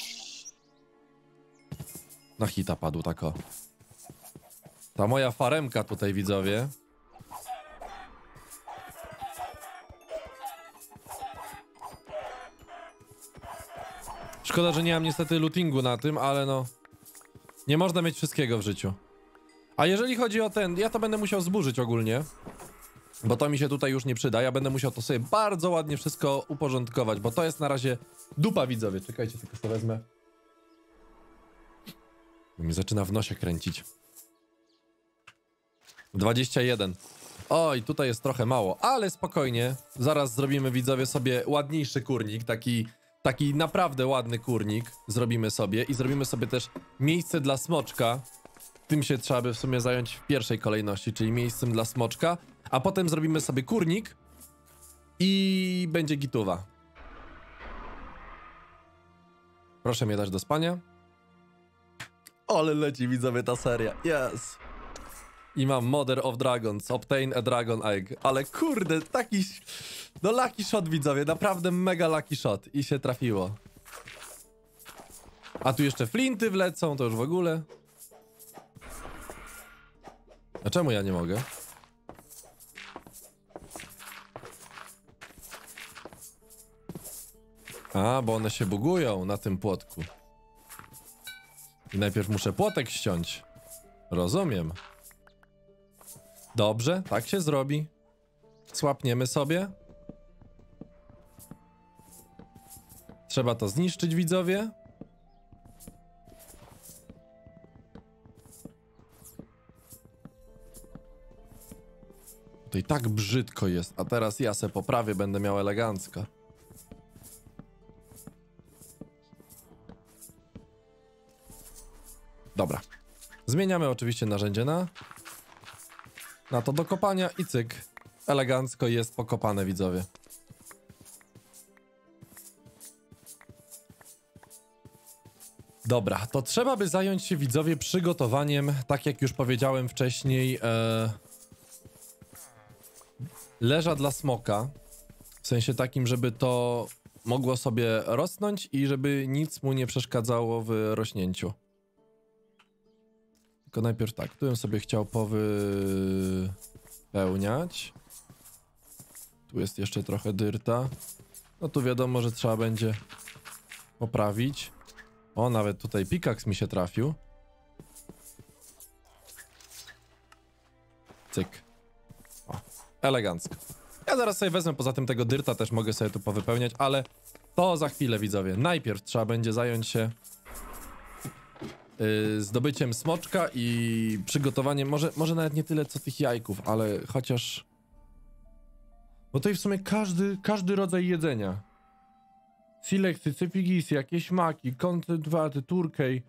Na hita padł, tak o. Ta moja faremka tutaj, widzowie. Szkoda, że nie mam niestety lootingu na tym, ale no... Nie można mieć wszystkiego w życiu. A jeżeli chodzi o ten... Ja to będę musiał zburzyć ogólnie. Bo to mi się tutaj już nie przyda. Ja będę musiał to sobie bardzo ładnie wszystko uporządkować, bo to jest na razie dupa, widzowie. Czekajcie, tylko to wezmę. Bo mi zaczyna w nosie kręcić. dwadzieścia jeden. Oj, tutaj jest trochę mało, ale spokojnie. Zaraz zrobimy, widzowie, sobie ładniejszy kurnik. Taki, taki naprawdę ładny kurnik zrobimy sobie. I zrobimy sobie też miejsce dla smoczka. Tym się trzeba by w sumie zająć w pierwszej kolejności, czyli miejscem dla smoczka. A potem zrobimy sobie kurnik. I będzie gituwa. Proszę mnie dać do spania. Ale leci, widzowie, ta seria. Yes. I mam Mother of Dragons. Obtain a Dragon Egg. Ale kurde, taki... No lucky shot, widzowie. Naprawdę mega lucky shot. I się trafiło. A tu jeszcze flinty wlecą, to już w ogóle. A czemu ja nie mogę? A, bo one się bugują na tym płotku. I najpierw muszę płotek ściąć. Rozumiem. Dobrze, tak się zrobi. Słapniemy sobie. Trzeba to zniszczyć, widzowie. To i tak brzydko jest, a teraz ja se poprawię, będę miał elegancko. Dobra. Zmieniamy oczywiście narzędzie na... Na to do kopania i cyk. Elegancko jest pokopane, widzowie. Dobra, to trzeba by zająć się, widzowie, przygotowaniem, tak jak już powiedziałem wcześniej, e... leża dla smoka. W sensie takim, żeby to mogło sobie rosnąć i żeby nic mu nie przeszkadzało w rośnięciu. Tylko najpierw tak, tu bym sobie chciał powypełniać. Tu jest jeszcze trochę dyrta. No tu wiadomo, że trzeba będzie poprawić. O, nawet tutaj pikaks mi się trafił. Cyk. O, elegancko. Ja zaraz sobie wezmę, poza tym tego dyrta też mogę sobie tu powypełniać, ale to za chwilę, widzowie. Najpierw trzeba będzie zająć się yy, zdobyciem smoczka i przygotowaniem, może, może nawet nie tyle co tych jajków, ale chociaż... Bo tutaj w sumie każdy, każdy rodzaj jedzenia. Sileksy, cepigisy, jakieś maki, koncentraty, turkej.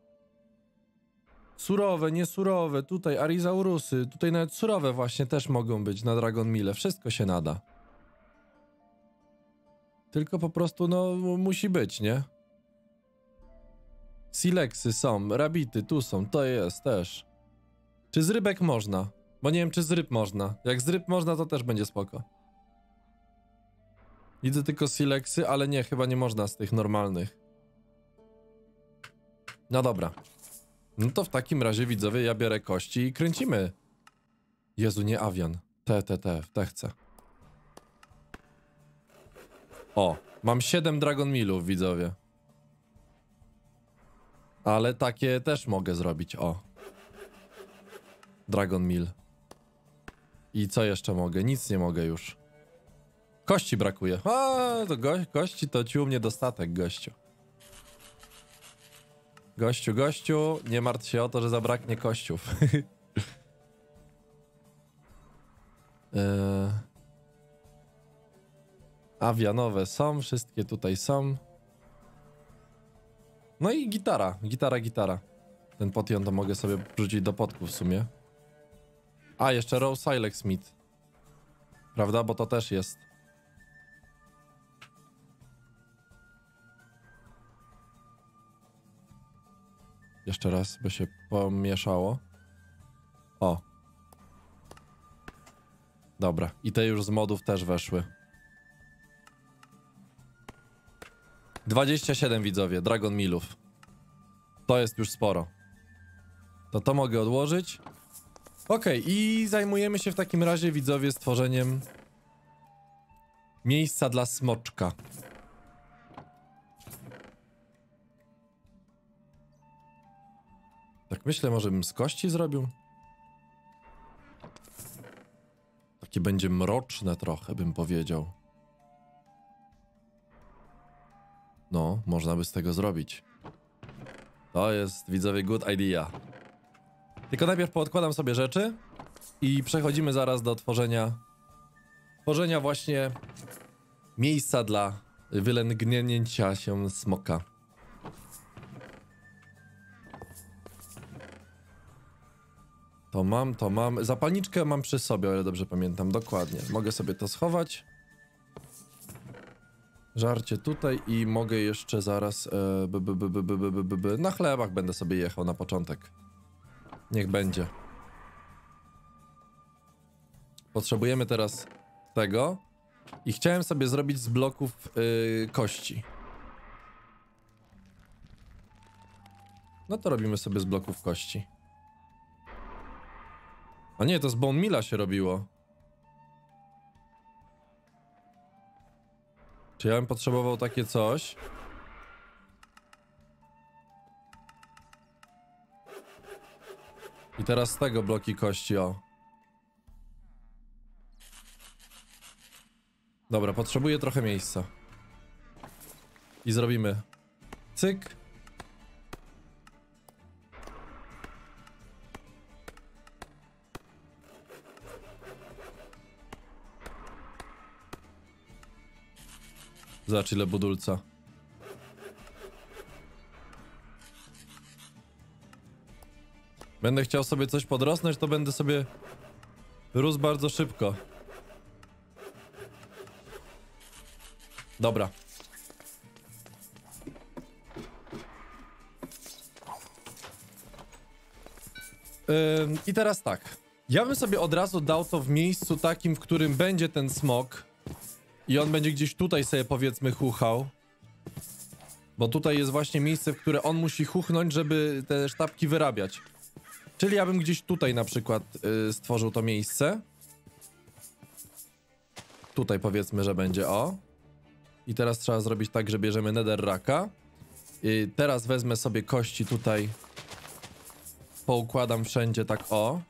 Surowe, niesurowe, tutaj arizaurusy, tutaj nawet surowe właśnie też mogą być na Dragon Mille. Wszystko się nada. Tylko po prostu, no, musi być, nie? Sileksy są, rabity tu są, to jest też. Czy z rybek można? Bo nie wiem, czy z ryb można. Jak z ryb można, to też będzie spoko. Widzę tylko sileksy, ale nie, chyba nie można z tych normalnych. No dobra. No to w takim razie, widzowie, ja biorę kości i kręcimy. Jezu, nie awian. Te, te, te, te chcę. O, mam siedem Dragon Millów, widzowie. Ale takie też mogę zrobić, o. Dragon Mill. I co jeszcze mogę? Nic nie mogę już. Kości brakuje. A, to go kości to ci u mnie dostatek, gościu. Gościu, gościu, nie martw się o to, że zabraknie kościów. eee... Awianowe są, wszystkie tutaj są. No i gitara, gitara, gitara. Ten potion to mogę sobie wrzucić do potku w sumie. A, jeszcze Raw Silex Meat. Prawda? Bo to też jest. Jeszcze raz, by się pomieszało. O. Dobra. I te już z modów też weszły. dwadzieścia siedem, widzowie, Dragon Millów. To jest już sporo. To to mogę odłożyć. Okej, okay, i zajmujemy się w takim razie, widzowie, stworzeniem miejsca dla smoczka. Tak myślę, może bym z kości zrobił? Takie będzie mroczne trochę, bym powiedział. No, można by z tego zrobić. To jest, widzowie, good idea. Tylko najpierw poodkładam sobie rzeczy i przechodzimy zaraz do tworzenia tworzenia właśnie miejsca dla wylęgnięcia się smoka. To mam, to mam. Zapalniczkę mam przy sobie, o ile dobrze pamiętam. Dokładnie. Mogę sobie to schować. Żarcie tutaj i mogę jeszcze zaraz e, b, b, b, b, b, b, b, b, na chlebach będę sobie jechał na początek. Niech będzie. Potrzebujemy teraz tego i chciałem sobie zrobić z bloków yy, kości. No to robimy sobie z bloków kości. A nie, to z Bone Milla się robiło. Czy ja bym potrzebował takie coś? I teraz z tego bloki kości, o. Dobra, potrzebuję trochę miejsca. I zrobimy cyk. Zobacz ile budulca. Będę chciał sobie coś podrosnąć, to będę sobie rósł bardzo szybko. Dobra. Yy, I teraz tak. Ja bym sobie od razu dał to w miejscu takim, w którym będzie ten smok. I on będzie gdzieś tutaj sobie, powiedzmy, chuchał. Bo tutaj jest właśnie miejsce, w które on musi chuchnąć, żeby te sztabki wyrabiać. Czyli ja bym gdzieś tutaj na przykład yy, stworzył to miejsce. Tutaj powiedzmy, że będzie o. I teraz trzeba zrobić tak, że bierzemy netherracka. I teraz wezmę sobie kości tutaj. Poukładam wszędzie tak o.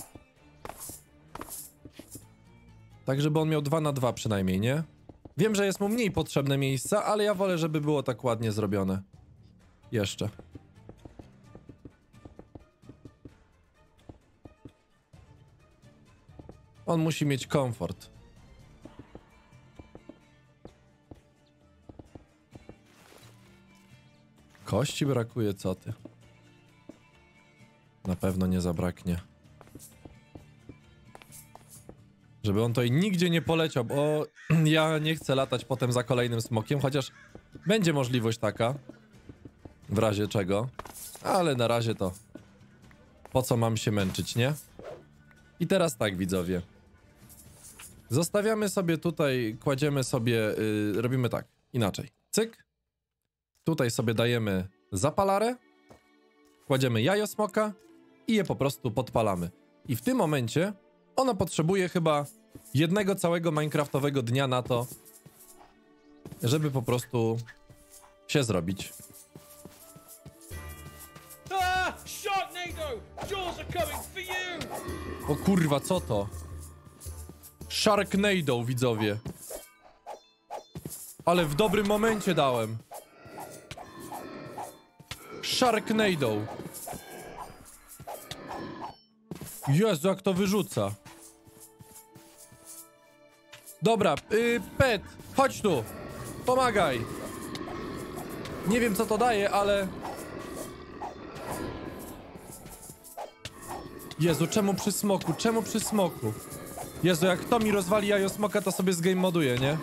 Tak, żeby on miał dwa na dwa przynajmniej, nie? Wiem, że jest mu mniej potrzebne miejsca, ale ja wolę, żeby było tak ładnie zrobione. Jeszcze. On musi mieć komfort. Kości brakuje, co ty? Na pewno nie zabraknie. Żeby on tutaj nigdzie nie poleciał, bo ja nie chcę latać potem za kolejnym smokiem, chociaż będzie możliwość taka. W razie czego. Ale na razie to... Po co mam się męczyć, nie? I teraz tak, widzowie. Zostawiamy sobie tutaj, kładziemy sobie, yy, robimy tak, inaczej. Cyk. Tutaj sobie dajemy zapalarę. Kładziemy jajo smoka i je po prostu podpalamy. I w tym momencie ono potrzebuje chyba jednego całego minecraftowego dnia na to, żeby po prostu się zrobić. O kurwa, co to? Sharknado, widzowie. Ale w dobrym momencie dałem. Sharknado. Jezu, jak to wyrzuca. Dobra, yy, Pet, chodź tu. Pomagaj. Nie wiem, co to daje, ale... Jezu, czemu przy smoku? Czemu przy smoku? Jezu, jak to mi rozwali jajo smoka, to sobie z game moduje, nie?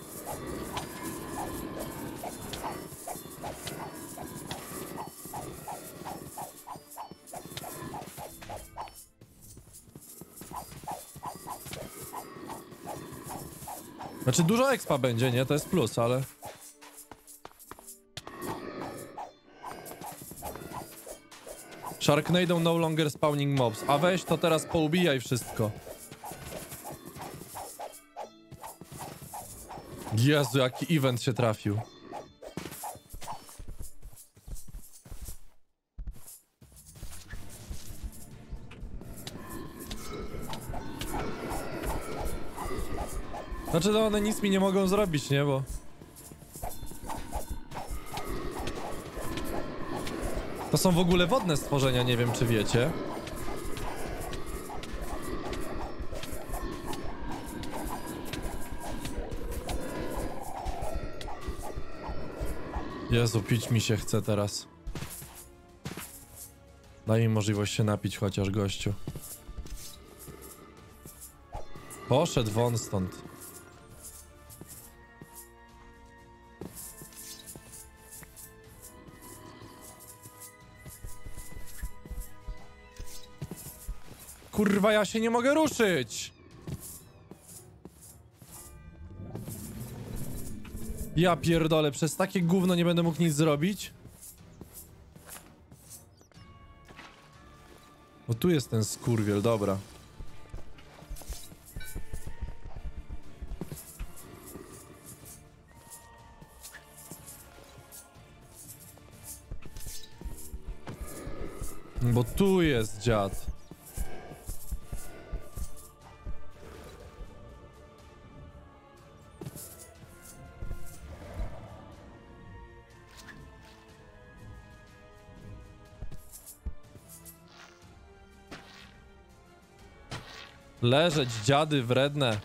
Znaczy dużo expa będzie, nie? To jest plus, ale... Sharknado no longer spawning mobs. A weź to teraz poubijaj wszystko. Jezu, jaki event się trafił. Znaczy, no one nic mi nie mogą zrobić, nie? Bo... To są w ogóle wodne stworzenia, nie wiem, czy wiecie. Jezu, pić mi się chce teraz. Daj mi możliwość się napić chociaż, gościu. Poszedł won stąd. Kurwa, ja się nie mogę ruszyć! Ja pierdolę, przez takie gówno nie będę mógł nic zrobić? Bo tu jest ten skurwiel, dobra. Bo tu jest dziad. Leżeć, dziady wredne.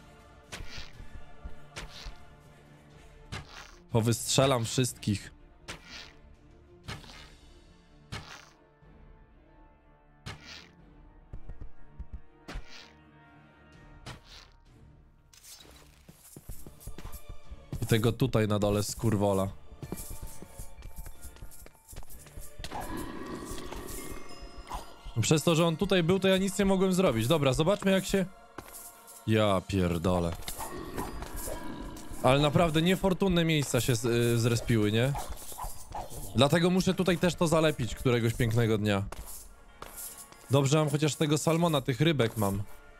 Powystrzelam wszystkich. I tego tutaj na dole skurwola. Przez to, że on tutaj był, to ja nic nie mogłem zrobić. Dobra, zobaczmy jak się... Ja pierdolę. Ale naprawdę niefortunne miejsca się z, zrespiły, nie? Dlatego muszę tutaj też to zalepić któregoś pięknego dnia. Dobrze mam chociaż tego salmona, tych rybek mam.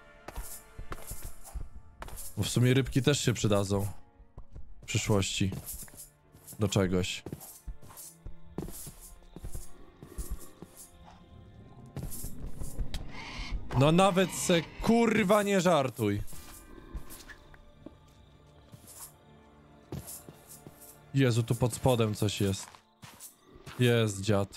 Bo w sumie rybki też się przydadzą. W przyszłości. Do czegoś. No nawet se kurwa nie żartuj. Jezu, tu pod spodem coś jest. Jest dziad.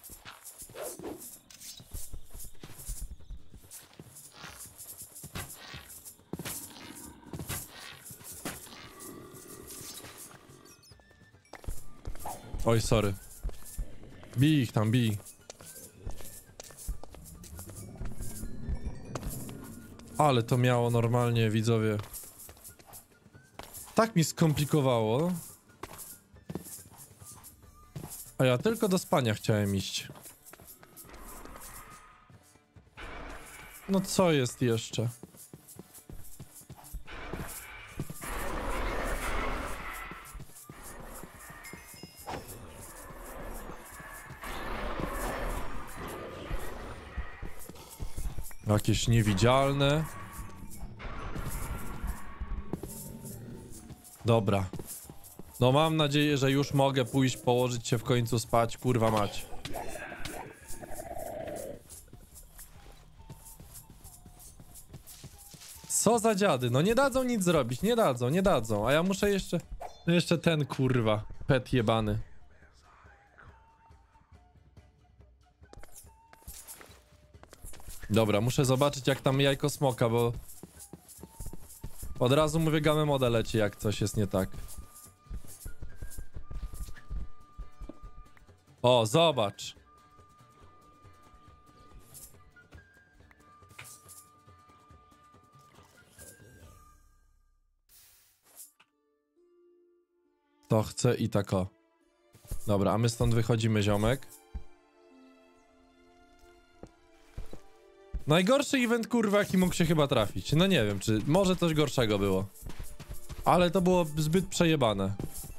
Oj, sorry. Bij ich tam, bij. Ale to miało normalnie, widzowie. Tak mi skomplikowało. A ja tylko do spania chciałem iść. No co jest jeszcze? Jakieś niewidzialne. Dobra. No mam nadzieję, że już mogę pójść, położyć się w końcu spać, kurwa mać. Co za dziady? No nie dadzą nic zrobić, nie dadzą, nie dadzą. A ja muszę jeszcze... No jeszcze ten kurwa, pet jebany. Dobra, muszę zobaczyć jak tam jajko smoka, bo... Od razu mówię, game mode leci, jak coś jest nie tak. O, zobacz. To chcę i tak o. Dobra, a my stąd wychodzimy, ziomek. Najgorszy event, kurwa, jaki mógł się chyba trafić. No nie wiem, czy może coś gorszego było. Ale to było zbyt przejebane.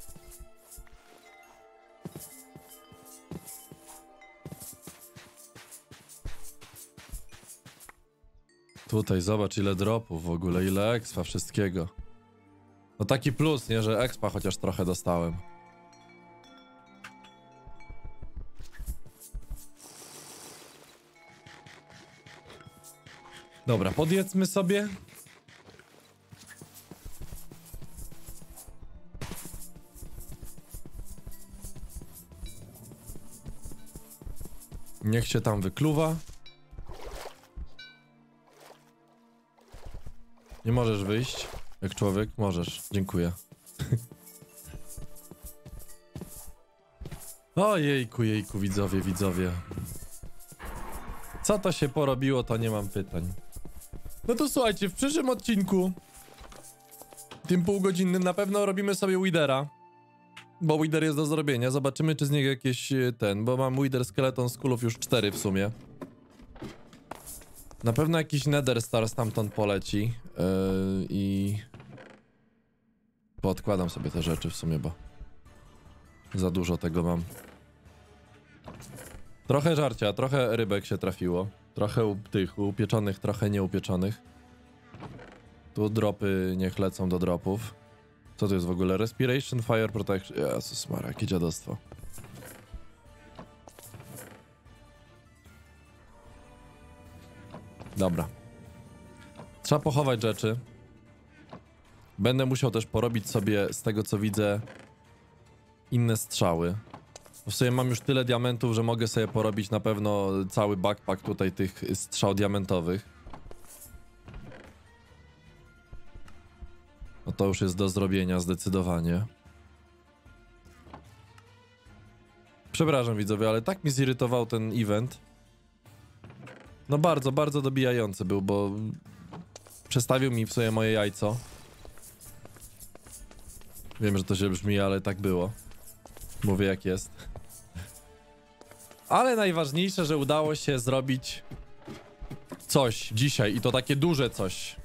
Tutaj zobacz ile dropów w ogóle, ile expa, wszystkiego. No taki plus, nie, że expa chociaż trochę dostałem. Dobra, podjedzmy sobie. Niech się tam wykluwa. Nie możesz wyjść, jak człowiek? Możesz, dziękuję. O jejku, jejku, widzowie, widzowie. Co to się porobiło, to nie mam pytań. No to słuchajcie, w przyszłym odcinku, tym półgodzinnym, na pewno robimy sobie Withera. Bo Wither jest do zrobienia, zobaczymy czy z niego jakieś ten, bo mam Wither Skeleton Skullów już cztery w sumie. Na pewno jakiś Nether Star stamtąd poleci yy, i... Poodkładam sobie te rzeczy w sumie, bo za dużo tego mam. Trochę żarcia, trochę rybek się trafiło. Trochę tych upieczonych, trochę nieupieczonych. Tu dropy niech lecą do dropów. Co to jest w ogóle? Respiration, Fire Protection... Jezus Maria, jakie dziadostwo. Dobra. Trzeba pochować rzeczy. Będę musiał też porobić sobie, z tego co widzę, inne strzały. W sumie mam już tyle diamentów, że mogę sobie porobić na pewno cały backpack tutaj tych strzał diamentowych. No to już jest do zrobienia zdecydowanie. Przepraszam widzowie, ale tak mi zirytował ten event. No bardzo, bardzo dobijający był, bo przestawił mi w sumie moje jajco. Wiem, że to źle brzmi, ale tak było. Mówię jak jest. Ale najważniejsze, że udało się zrobić coś dzisiaj i to takie duże coś.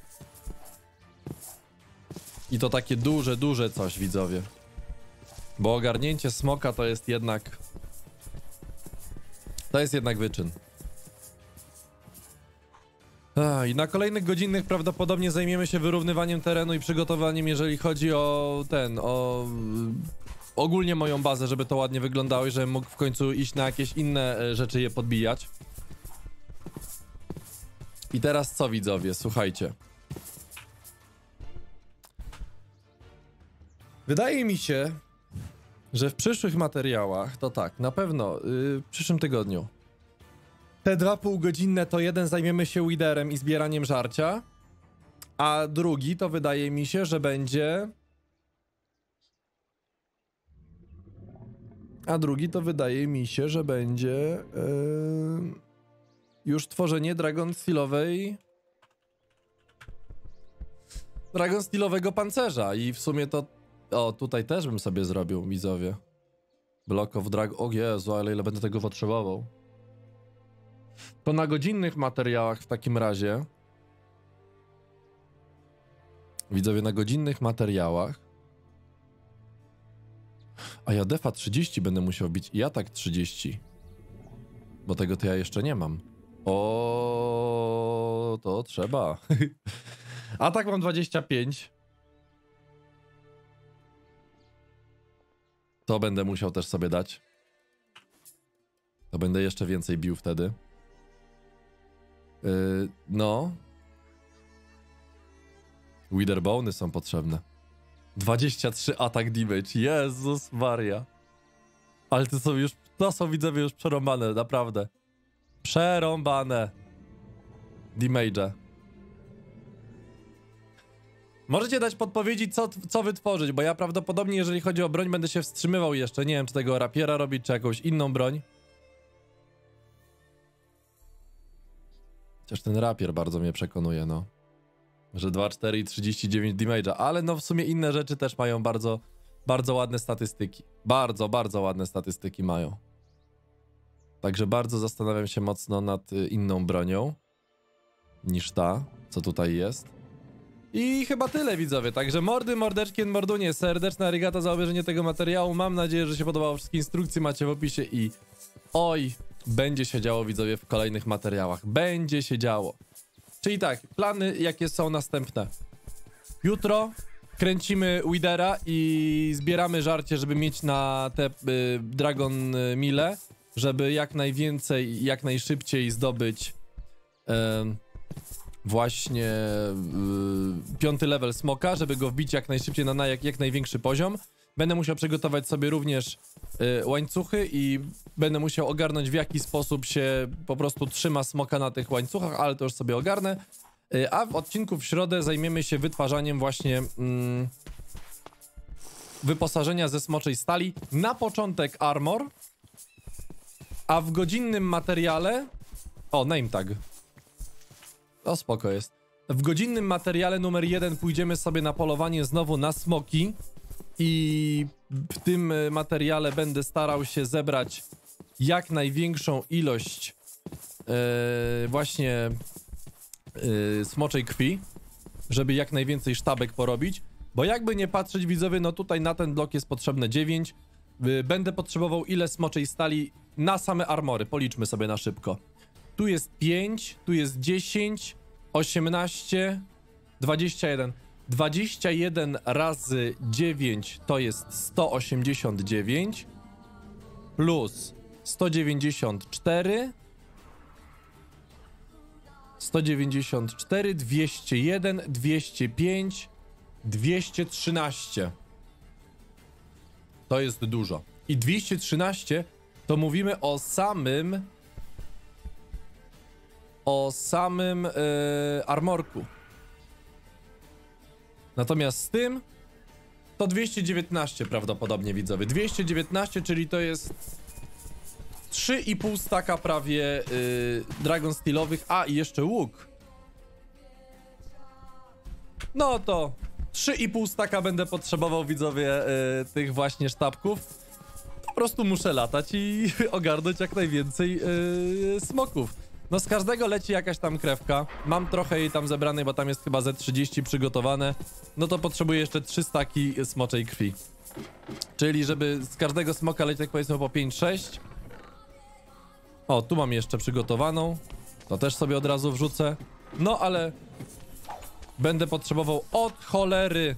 I to takie duże, duże coś, widzowie. Bo ogarnięcie smoka to jest jednak... To jest jednak wyczyn. A, i na kolejnych godzinnych prawdopodobnie zajmiemy się wyrównywaniem terenu i przygotowaniem, jeżeli chodzi o ten, o... ogólnie moją bazę, żeby to ładnie wyglądało i żebym mógł w końcu iść na jakieś inne rzeczy je podbijać. I teraz co, widzowie? Słuchajcie. Wydaje mi się, że w przyszłych materiałach, to tak, na pewno yy, w przyszłym tygodniu te dwa półgodzinne to jeden zajmiemy się Witherem i zbieraniem żarcia, a drugi to wydaje mi się, że będzie... A drugi to wydaje mi się, że będzie yy, już tworzenie Dragon Steelowej... Dragon Steelowego pancerza i w sumie to... O, tutaj też bym sobie zrobił, widzowie. Block of Drag... O Jezu, ale ile będę tego potrzebował. To na godzinnych materiałach w takim razie... Widzowie, na godzinnych materiałach... A ja defa trzydzieści będę musiał bić i atak trzydzieści. Bo tego to ja jeszcze nie mam. O, to trzeba. Atak mam dwadzieścia pięć. To będę musiał też sobie dać. To będę jeszcze więcej bił wtedy. Yy, no. Witherbony są potrzebne. dwadzieścia trzy atak damage. Jezus Maria. Ale to są już, to są widzowie już przerąbane, naprawdę. Przerąbane. Damage'e. Możecie dać podpowiedzi, co, co wytworzyć, bo ja prawdopodobnie, jeżeli chodzi o broń, będę się wstrzymywał jeszcze. Nie wiem, czy tego rapiera robić, czy jakąś inną broń. Chociaż ten rapier bardzo mnie przekonuje, no. Że dwa cztery i trzydzieści dziewięć damage'a, ale no w sumie inne rzeczy też mają bardzo, bardzo ładne statystyki. Bardzo, bardzo ładne statystyki mają. Także bardzo zastanawiam się mocno nad inną bronią niż ta, co tutaj jest. I chyba tyle, widzowie. Także mordy, mordeczki, mordunie, serdeczna arigata za obejrzenie tego materiału. Mam nadzieję, że się podobało. Wszystkie instrukcje macie w opisie i oj, będzie się działo, widzowie, w kolejnych materiałach. Będzie się działo. Czyli tak, plany jakie są następne. Jutro kręcimy Withera i zbieramy żarcie, żeby mieć na te y, Dragon Mile, żeby jak najwięcej, jak najszybciej zdobyć y, właśnie y, piąty level smoka, żeby go wbić jak najszybciej na, na jak, jak największy poziom. Będę musiał przygotować sobie również y, łańcuchy i będę musiał ogarnąć, w jaki sposób się po prostu trzyma smoka na tych łańcuchach, ale to już sobie ogarnę. Y, a w odcinku w środę zajmiemy się wytwarzaniem właśnie mm, wyposażenia ze smoczej stali. Na początek armor, a w godzinnym materiale... O, name tag. O, spoko jest. W godzinnym materiale numer jeden pójdziemy sobie na polowanie znowu na smoki. I w tym materiale będę starał się zebrać jak największą ilość yy, właśnie yy, smoczej krwi, żeby jak najwięcej sztabek porobić, bo jakby nie patrzeć, widzowie, no tutaj na ten blok jest potrzebne dziewięć. Yy, będę potrzebował ile smoczej stali na same armory, policzmy sobie na szybko. Tu jest pięć, tu jest dziesięć, osiemnaście, dwadzieścia jeden. dwadzieścia jeden razy dziewięć to jest sto osiemdziesiąt dziewięć plus sto dziewięćdziesiąt cztery sto dziewięćdziesiąt cztery, dwieście jeden, dwieście pięć, dwieście trzynaście. To jest dużo. I dwieście trzynaście to mówimy o samym o samym yy, armorku. Natomiast z tym to dwieście dziewiętnaście prawdopodobnie, widzowie. dwieście dziewiętnaście, czyli to jest trzy i pół staka prawie yy, Dragon Steelowych, a i jeszcze łuk. No to trzy i pół staka będę potrzebował, widzowie, yy, tych właśnie sztabków. Po prostu muszę latać i ogarnąć jak najwięcej yy, smoków. No z każdego leci jakaś tam krewka. Mam trochę jej tam zebranej, bo tam jest chyba ze trzydzieści przygotowane. No to potrzebuję jeszcze trzy staki smoczej krwi. Czyli żeby z każdego smoka lecieć, tak powiedzmy, po pięć sześć. O, tu mam jeszcze przygotowaną. To też sobie od razu wrzucę. No ale będę potrzebował od cholery.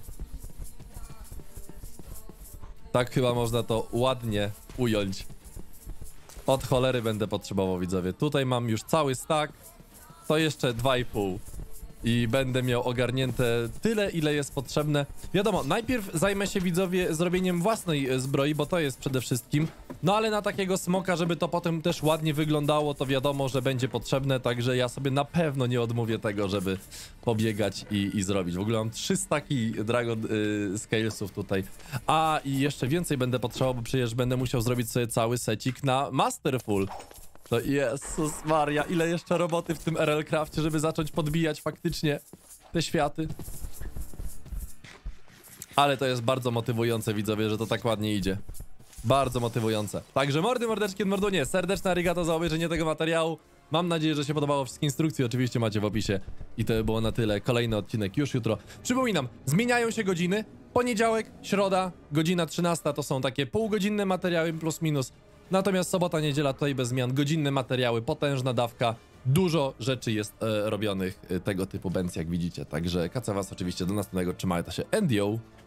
Tak chyba można to ładnie ująć. Od cholery będę potrzebował, widzowie. Tutaj mam już cały stack. To jeszcze dwa i pół. I będę miał ogarnięte tyle, ile jest potrzebne. Wiadomo, najpierw zajmę się, widzowie, zrobieniem własnej zbroi, bo to jest przede wszystkim. No ale na takiego smoka, żeby to potem też ładnie wyglądało, to wiadomo, że będzie potrzebne. Także ja sobie na pewno nie odmówię tego, żeby pobiegać i, i zrobić. W ogóle mam trzy staki Dragon y, Scalesów tutaj. A i jeszcze więcej będę potrzebował, bo przecież będę musiał zrobić sobie cały secik na Masterful. To Jezus Maria, ile jeszcze roboty w tym R L Crafcie, żeby zacząć podbijać faktycznie te światy. Ale to jest bardzo motywujące, widzowie, że to tak ładnie idzie. Bardzo motywujące. Także mordy, mordeczki, mordunie, serdeczne arigato za obejrzenie tego materiału. Mam nadzieję, że się podobało. Wszystkie instrukcje oczywiście macie w opisie. I to by było na tyle. Kolejny odcinek już jutro. Przypominam, zmieniają się godziny. Poniedziałek, środa, godzina trzynasta to są takie półgodzinne materiały plus minus. Natomiast sobota, niedziela tutaj bez zmian, godzinne materiały, potężna dawka, dużo rzeczy jest e, robionych e, tego typu benz, jak widzicie. Także kacę was oczywiście do następnego, trzymajcie się, and yo!